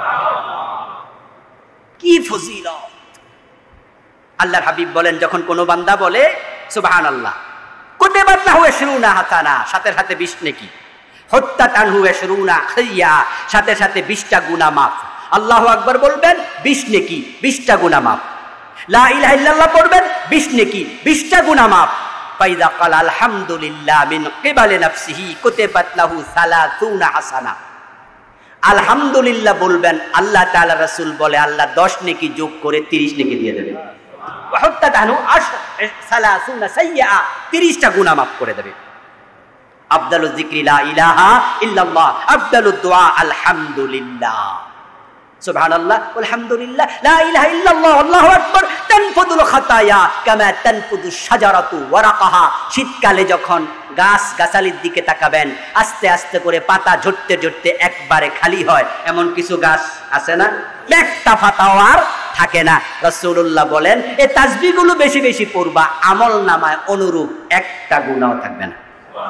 কি ফজিলত! আল্লাহর হাবিব বলেন যখন কোনো বান্দা বলে সুবহানাল্লাহ কুতিবাত লাহু 20 হাসানা, সাথে সাথে 20 নেকি। হুত্তাত আনহু ইশরুনা খাইয়া, সাথে সাথে 20টা গুনাহ মাফ। আল্লাহু আকবার বলবেন 20 নেকি 20টা গুনাহ মাফ। লা ইলাহা ইল্লাল্লাহ পড়বেন 20 নেকি 20টা গুনাহ মাফ। ফাইদা ক্বাল আলহামদুলিল্লাহ মিন কিবালি নাফসিহি কুতিবাত লাহু 30 হাসানা। আলহামদুলিল্লাহ বলবেন, আল্লাহ তাআলা রাসূল বলে আল্লাহ 10 নেকি যোগ করে 30 নেকি দিয়ে দেবে। ওয়া হুত্তাত আনহু 30 সাইয়্যা, 30টা গুনাহ মাফ করে দেবে। আফদালুয যিকরি লা ইলাহা ইল্লাল্লাহ, আফদালুদ দুআ আলহামদুলিল্লাহ। সুবহানাল্লাহ আলহামদুলিল্লাহ লা ইলাহা ইল্লাল্লাহ আল্লাহু আকবার। তানফুদুল খাতায়া কামা তানফুদুশ শাজারাতু ওয়ারাকাহা। শীতকালে যখন গাছ গাছালির দিকে তাকাবেন, আস্তে আস্তে করে পাতা ঝরতে ঝরতে একবারে খালি হয়, এমন কিছু গাছ আছে না, একটা পাতাও আর থাকে না। রাসূলুল্লাহ বলেন এই তাসবিহগুলো বেশি বেশি পড়বা, আমল নামায় অনুরূপ একটা গুনাহও থাকবে না।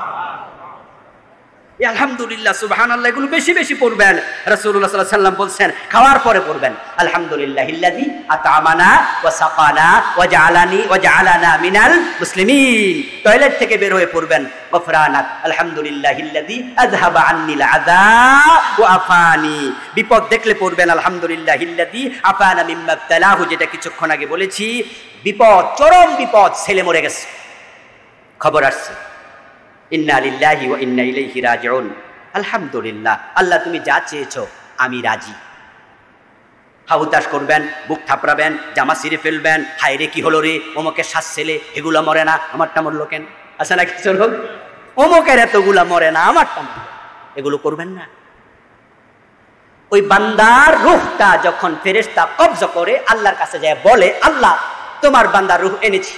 আলহামদুলিল্লাহ সুবহানাল্লাহ এগুলো বেশি বেশি পড়বেন। রাসূলুল্লাহ সাল্লাল্লাহু আলাইহি ওয়াসাল্লাম বলছেন খাওয়ার পরে পড়বেন আলহামদুলিল্লাহিল্লাযী আত'আমানা ওয়া সাকানা ওয়া জাআলানা মিনাল মুসলিমিন। টয়লেট থেকে বের হয়ে পড়বেন গফরানাক আলহামদুলিল্লাহিল্লাযী আযহাবা আন্নিল আযা ওয়া আফানি। বিপদ দেখলে পড়বেন আলহামদুলিল্লাহিল্লাযী আফানা মিম্মা ইবতালাহু, যেটা কিছুক্ষণ আগে বলেছি। বিপদ, চরম বিপদ, ছেলে মরে গেছে, খবর আসছে, ইন্না লিল্লাহি ওয়া ইন্না ইলাইহি রাজিউন। আলহামদুলিল্লাহ আল্লাহ তুমি যা চেয়েছো আমি রাজি। হাউতাস করবেন, বুক থাপড়াবেন, জামা ছিঁড়ে ফেলবেন, হায় রে কি হলো রে, অমুকের শ্বাস ছেলে, এগুলো মরে না, আমারটা মরলো কেন? আছে না কিছু লোক, অমুকের এতগুলা মরে না, আমারটা মরলো, এগুলো করবেন না। ওই বান্দার রূহটা যখন ফেরেশতা কবজা করে আল্লাহর কাছে যায় বলে, আল্লাহ তোমার বান্দার রূহ এনেছি।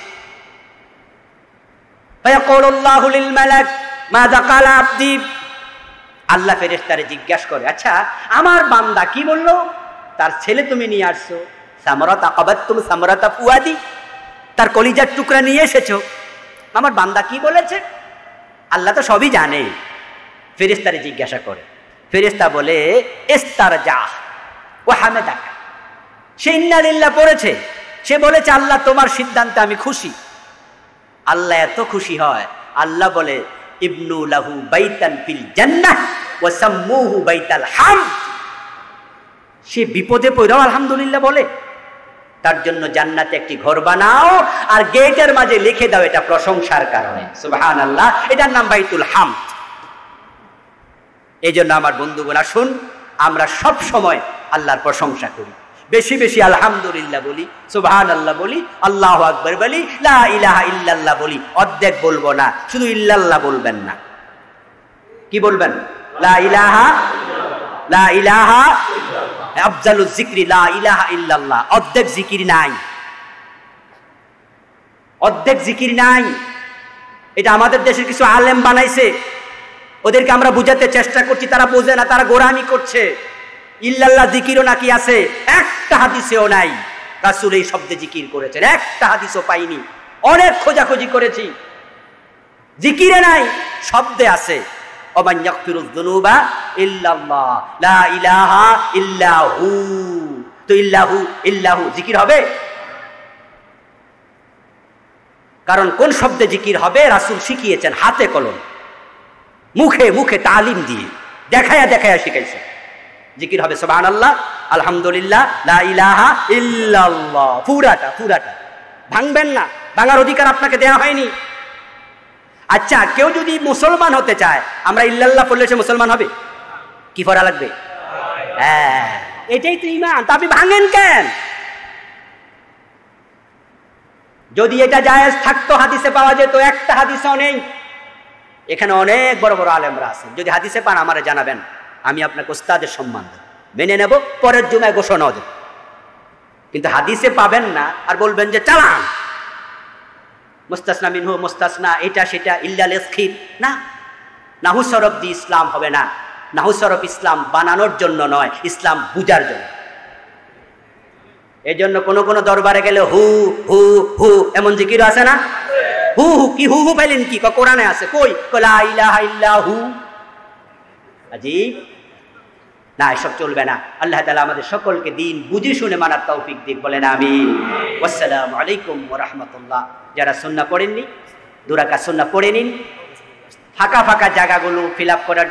ফায়াকুলুল্লাহু লিল মালাক মাযা ক্বালা আবদি। আল্লাহ ফেরেশতারে জিজ্ঞাসা করে, আচ্ছা আমার বান্দা কি বললো? তার ছেলে তুমি নিয়ে আসছো, সামরাত আকাবাতুম সামরাতা ফুয়াদি, তার কলিজার টুকরা নিয়ে এসেছো, আমার বান্দা কি বলেছে? আল্লাহ তো সবই জানে। ফেরেশতারে জিজ্ঞাসা করে, ফেরেশতা বলে ইস্তারজা ওয়া হামাদাকা। সে ইন্না লিল্লাহ পড়েছে, সে বলেছে আল্লাহ তোমার সিদ্ধান্তে আমি খুশি। আল্লাহ এত খুশি হয়, আল্লাহ বলে ইবনু লাহু বাইতান ফিল জান্নাহ ওয়া সাম্মুহু বাইতাল হামদ। সে বিপদে পড়েও আলহামদুলিল্লাহ বলে, তার জন্য জান্নাতে একটি ঘর বানাও আর গেটের মাঝে লিখে দাও এটা প্রশংসার কারণে, সুবহানাল্লাহ, এটার নাম বাইতুল হামদ। এই জন্য আমার বন্ধুগণ আসুন আমরা সব সময় আল্লাহর প্রশংসা করি, বেশি বেশি আলহামদুলিল্লাহ বলি, সুবহানাল্লাহ বলি, আল্লাহু আকবার বলি, লা ইলাহা ইল্লাল্লাহ বলি। অর্ধেক বলবো না, শুধু ইল্লাল্লাহ বলবেন না, কি বলবেন? লা ইলাহা, লা ইলাহা আফজালুজ যিকরি লা ইলাহা ইল্লাল্লাহ। অর্ধেক জিকির নাই, অর্ধেক জিকির নাই। এটা আমাদের দেশের কিছু আলেম বানাইছে, ওদেরকে আমরা বুঝাতে চেষ্টা করছি, তারা বোঝে না, তারা গোরামি করছে। ইল্লাল্লাহ জিকিরও নাকি আছে, একটা হাদিসেও নাই রাসূল এই শব্দে জিকির করেছেন, একটা হাদিসও পাইনি। অনেক খোঁজাখুঁজি করেছি, জিকিরে নাই, শব্দে আছে। ওমান ইয়াগফিরুয যুনুবা ইল্লাল্লাহ লা ইলাহা ইল্লাহু। তো ইল্লাহু ইল্লাহু জিকির হবে? কারণ কোন শব্দে জিকির হবে রাসূল শিখিয়েছেন, হাতে কলম, মুখে মুখে তালিম দিয়ে, দেখায়া দেখায়া শিখাইছে। জিকির হবে সুবহানাল্লাহ, আলহামদুলিল্লাহ, লা ইলাহা ইল্লাল্লাহ, পুরাটা পুরাটা। ভাঙবেন না, ভাঙার অধিকার আপনাকে দেয়া হয়নি। আচ্ছা কেউ যদি মুসলমান হতে চায়, আমরা ইল্লাল্লাহ পড়লে সে মুসলমান হবে? কি পড়া লাগবে? হ্যাঁ, এটাই তো ঈমান। তা আপনি ভাঙেন কেন? যদি এটা জায়েজ থাকতো হাদিসে পাওয়া যেত, একটা হাদিসও নেই। এখানে অনেক বড় বড় আলেমরা আছেন, যদি হাদিসে পান আমারে জানাবেন, আমি আপনাকে ওস্তাদের সম্মান দেব, মেনে নেব, পরের জুমায় ঘোষণাও দেব। কিন্তু হাদিসে পাবেন না আর বলবেন যে চালান, মুস্তাসনা মিনহু, মুস্তাসনা এটা সেটা, ইল্লাল ইসখির না। নাহু সরফ দিয়ে ইসলাম হবে না। নাহু সরফ ইসলাম বানানোর জন্য নয়, ইসলাম বুঝার জন্য। এই জন্য কোন কোন দরবারে গেলে হু হু হু এমন জিকির আছে না? হু হু কি, হু হু পাইলেন কি? কোরআনে আছে, কই? লা ইলাহা ইল্লাহু। আজীব না, এসব চলবে না। আল্লাহ তাআলা আমাদের সকলকে দিন বুঝে শুনে মানার তৌফিক দিক, বলেন আমিন। আসসালামু আলাইকুম ওয়া রাহমাতুল্লাহ। যারা সুন্নাহ পড়েননি, 2 রাকাত সুন্নাহ পড়ে নিন। ফাঁকা ফাঁকা জায়গাগুলো ফিল আপ করার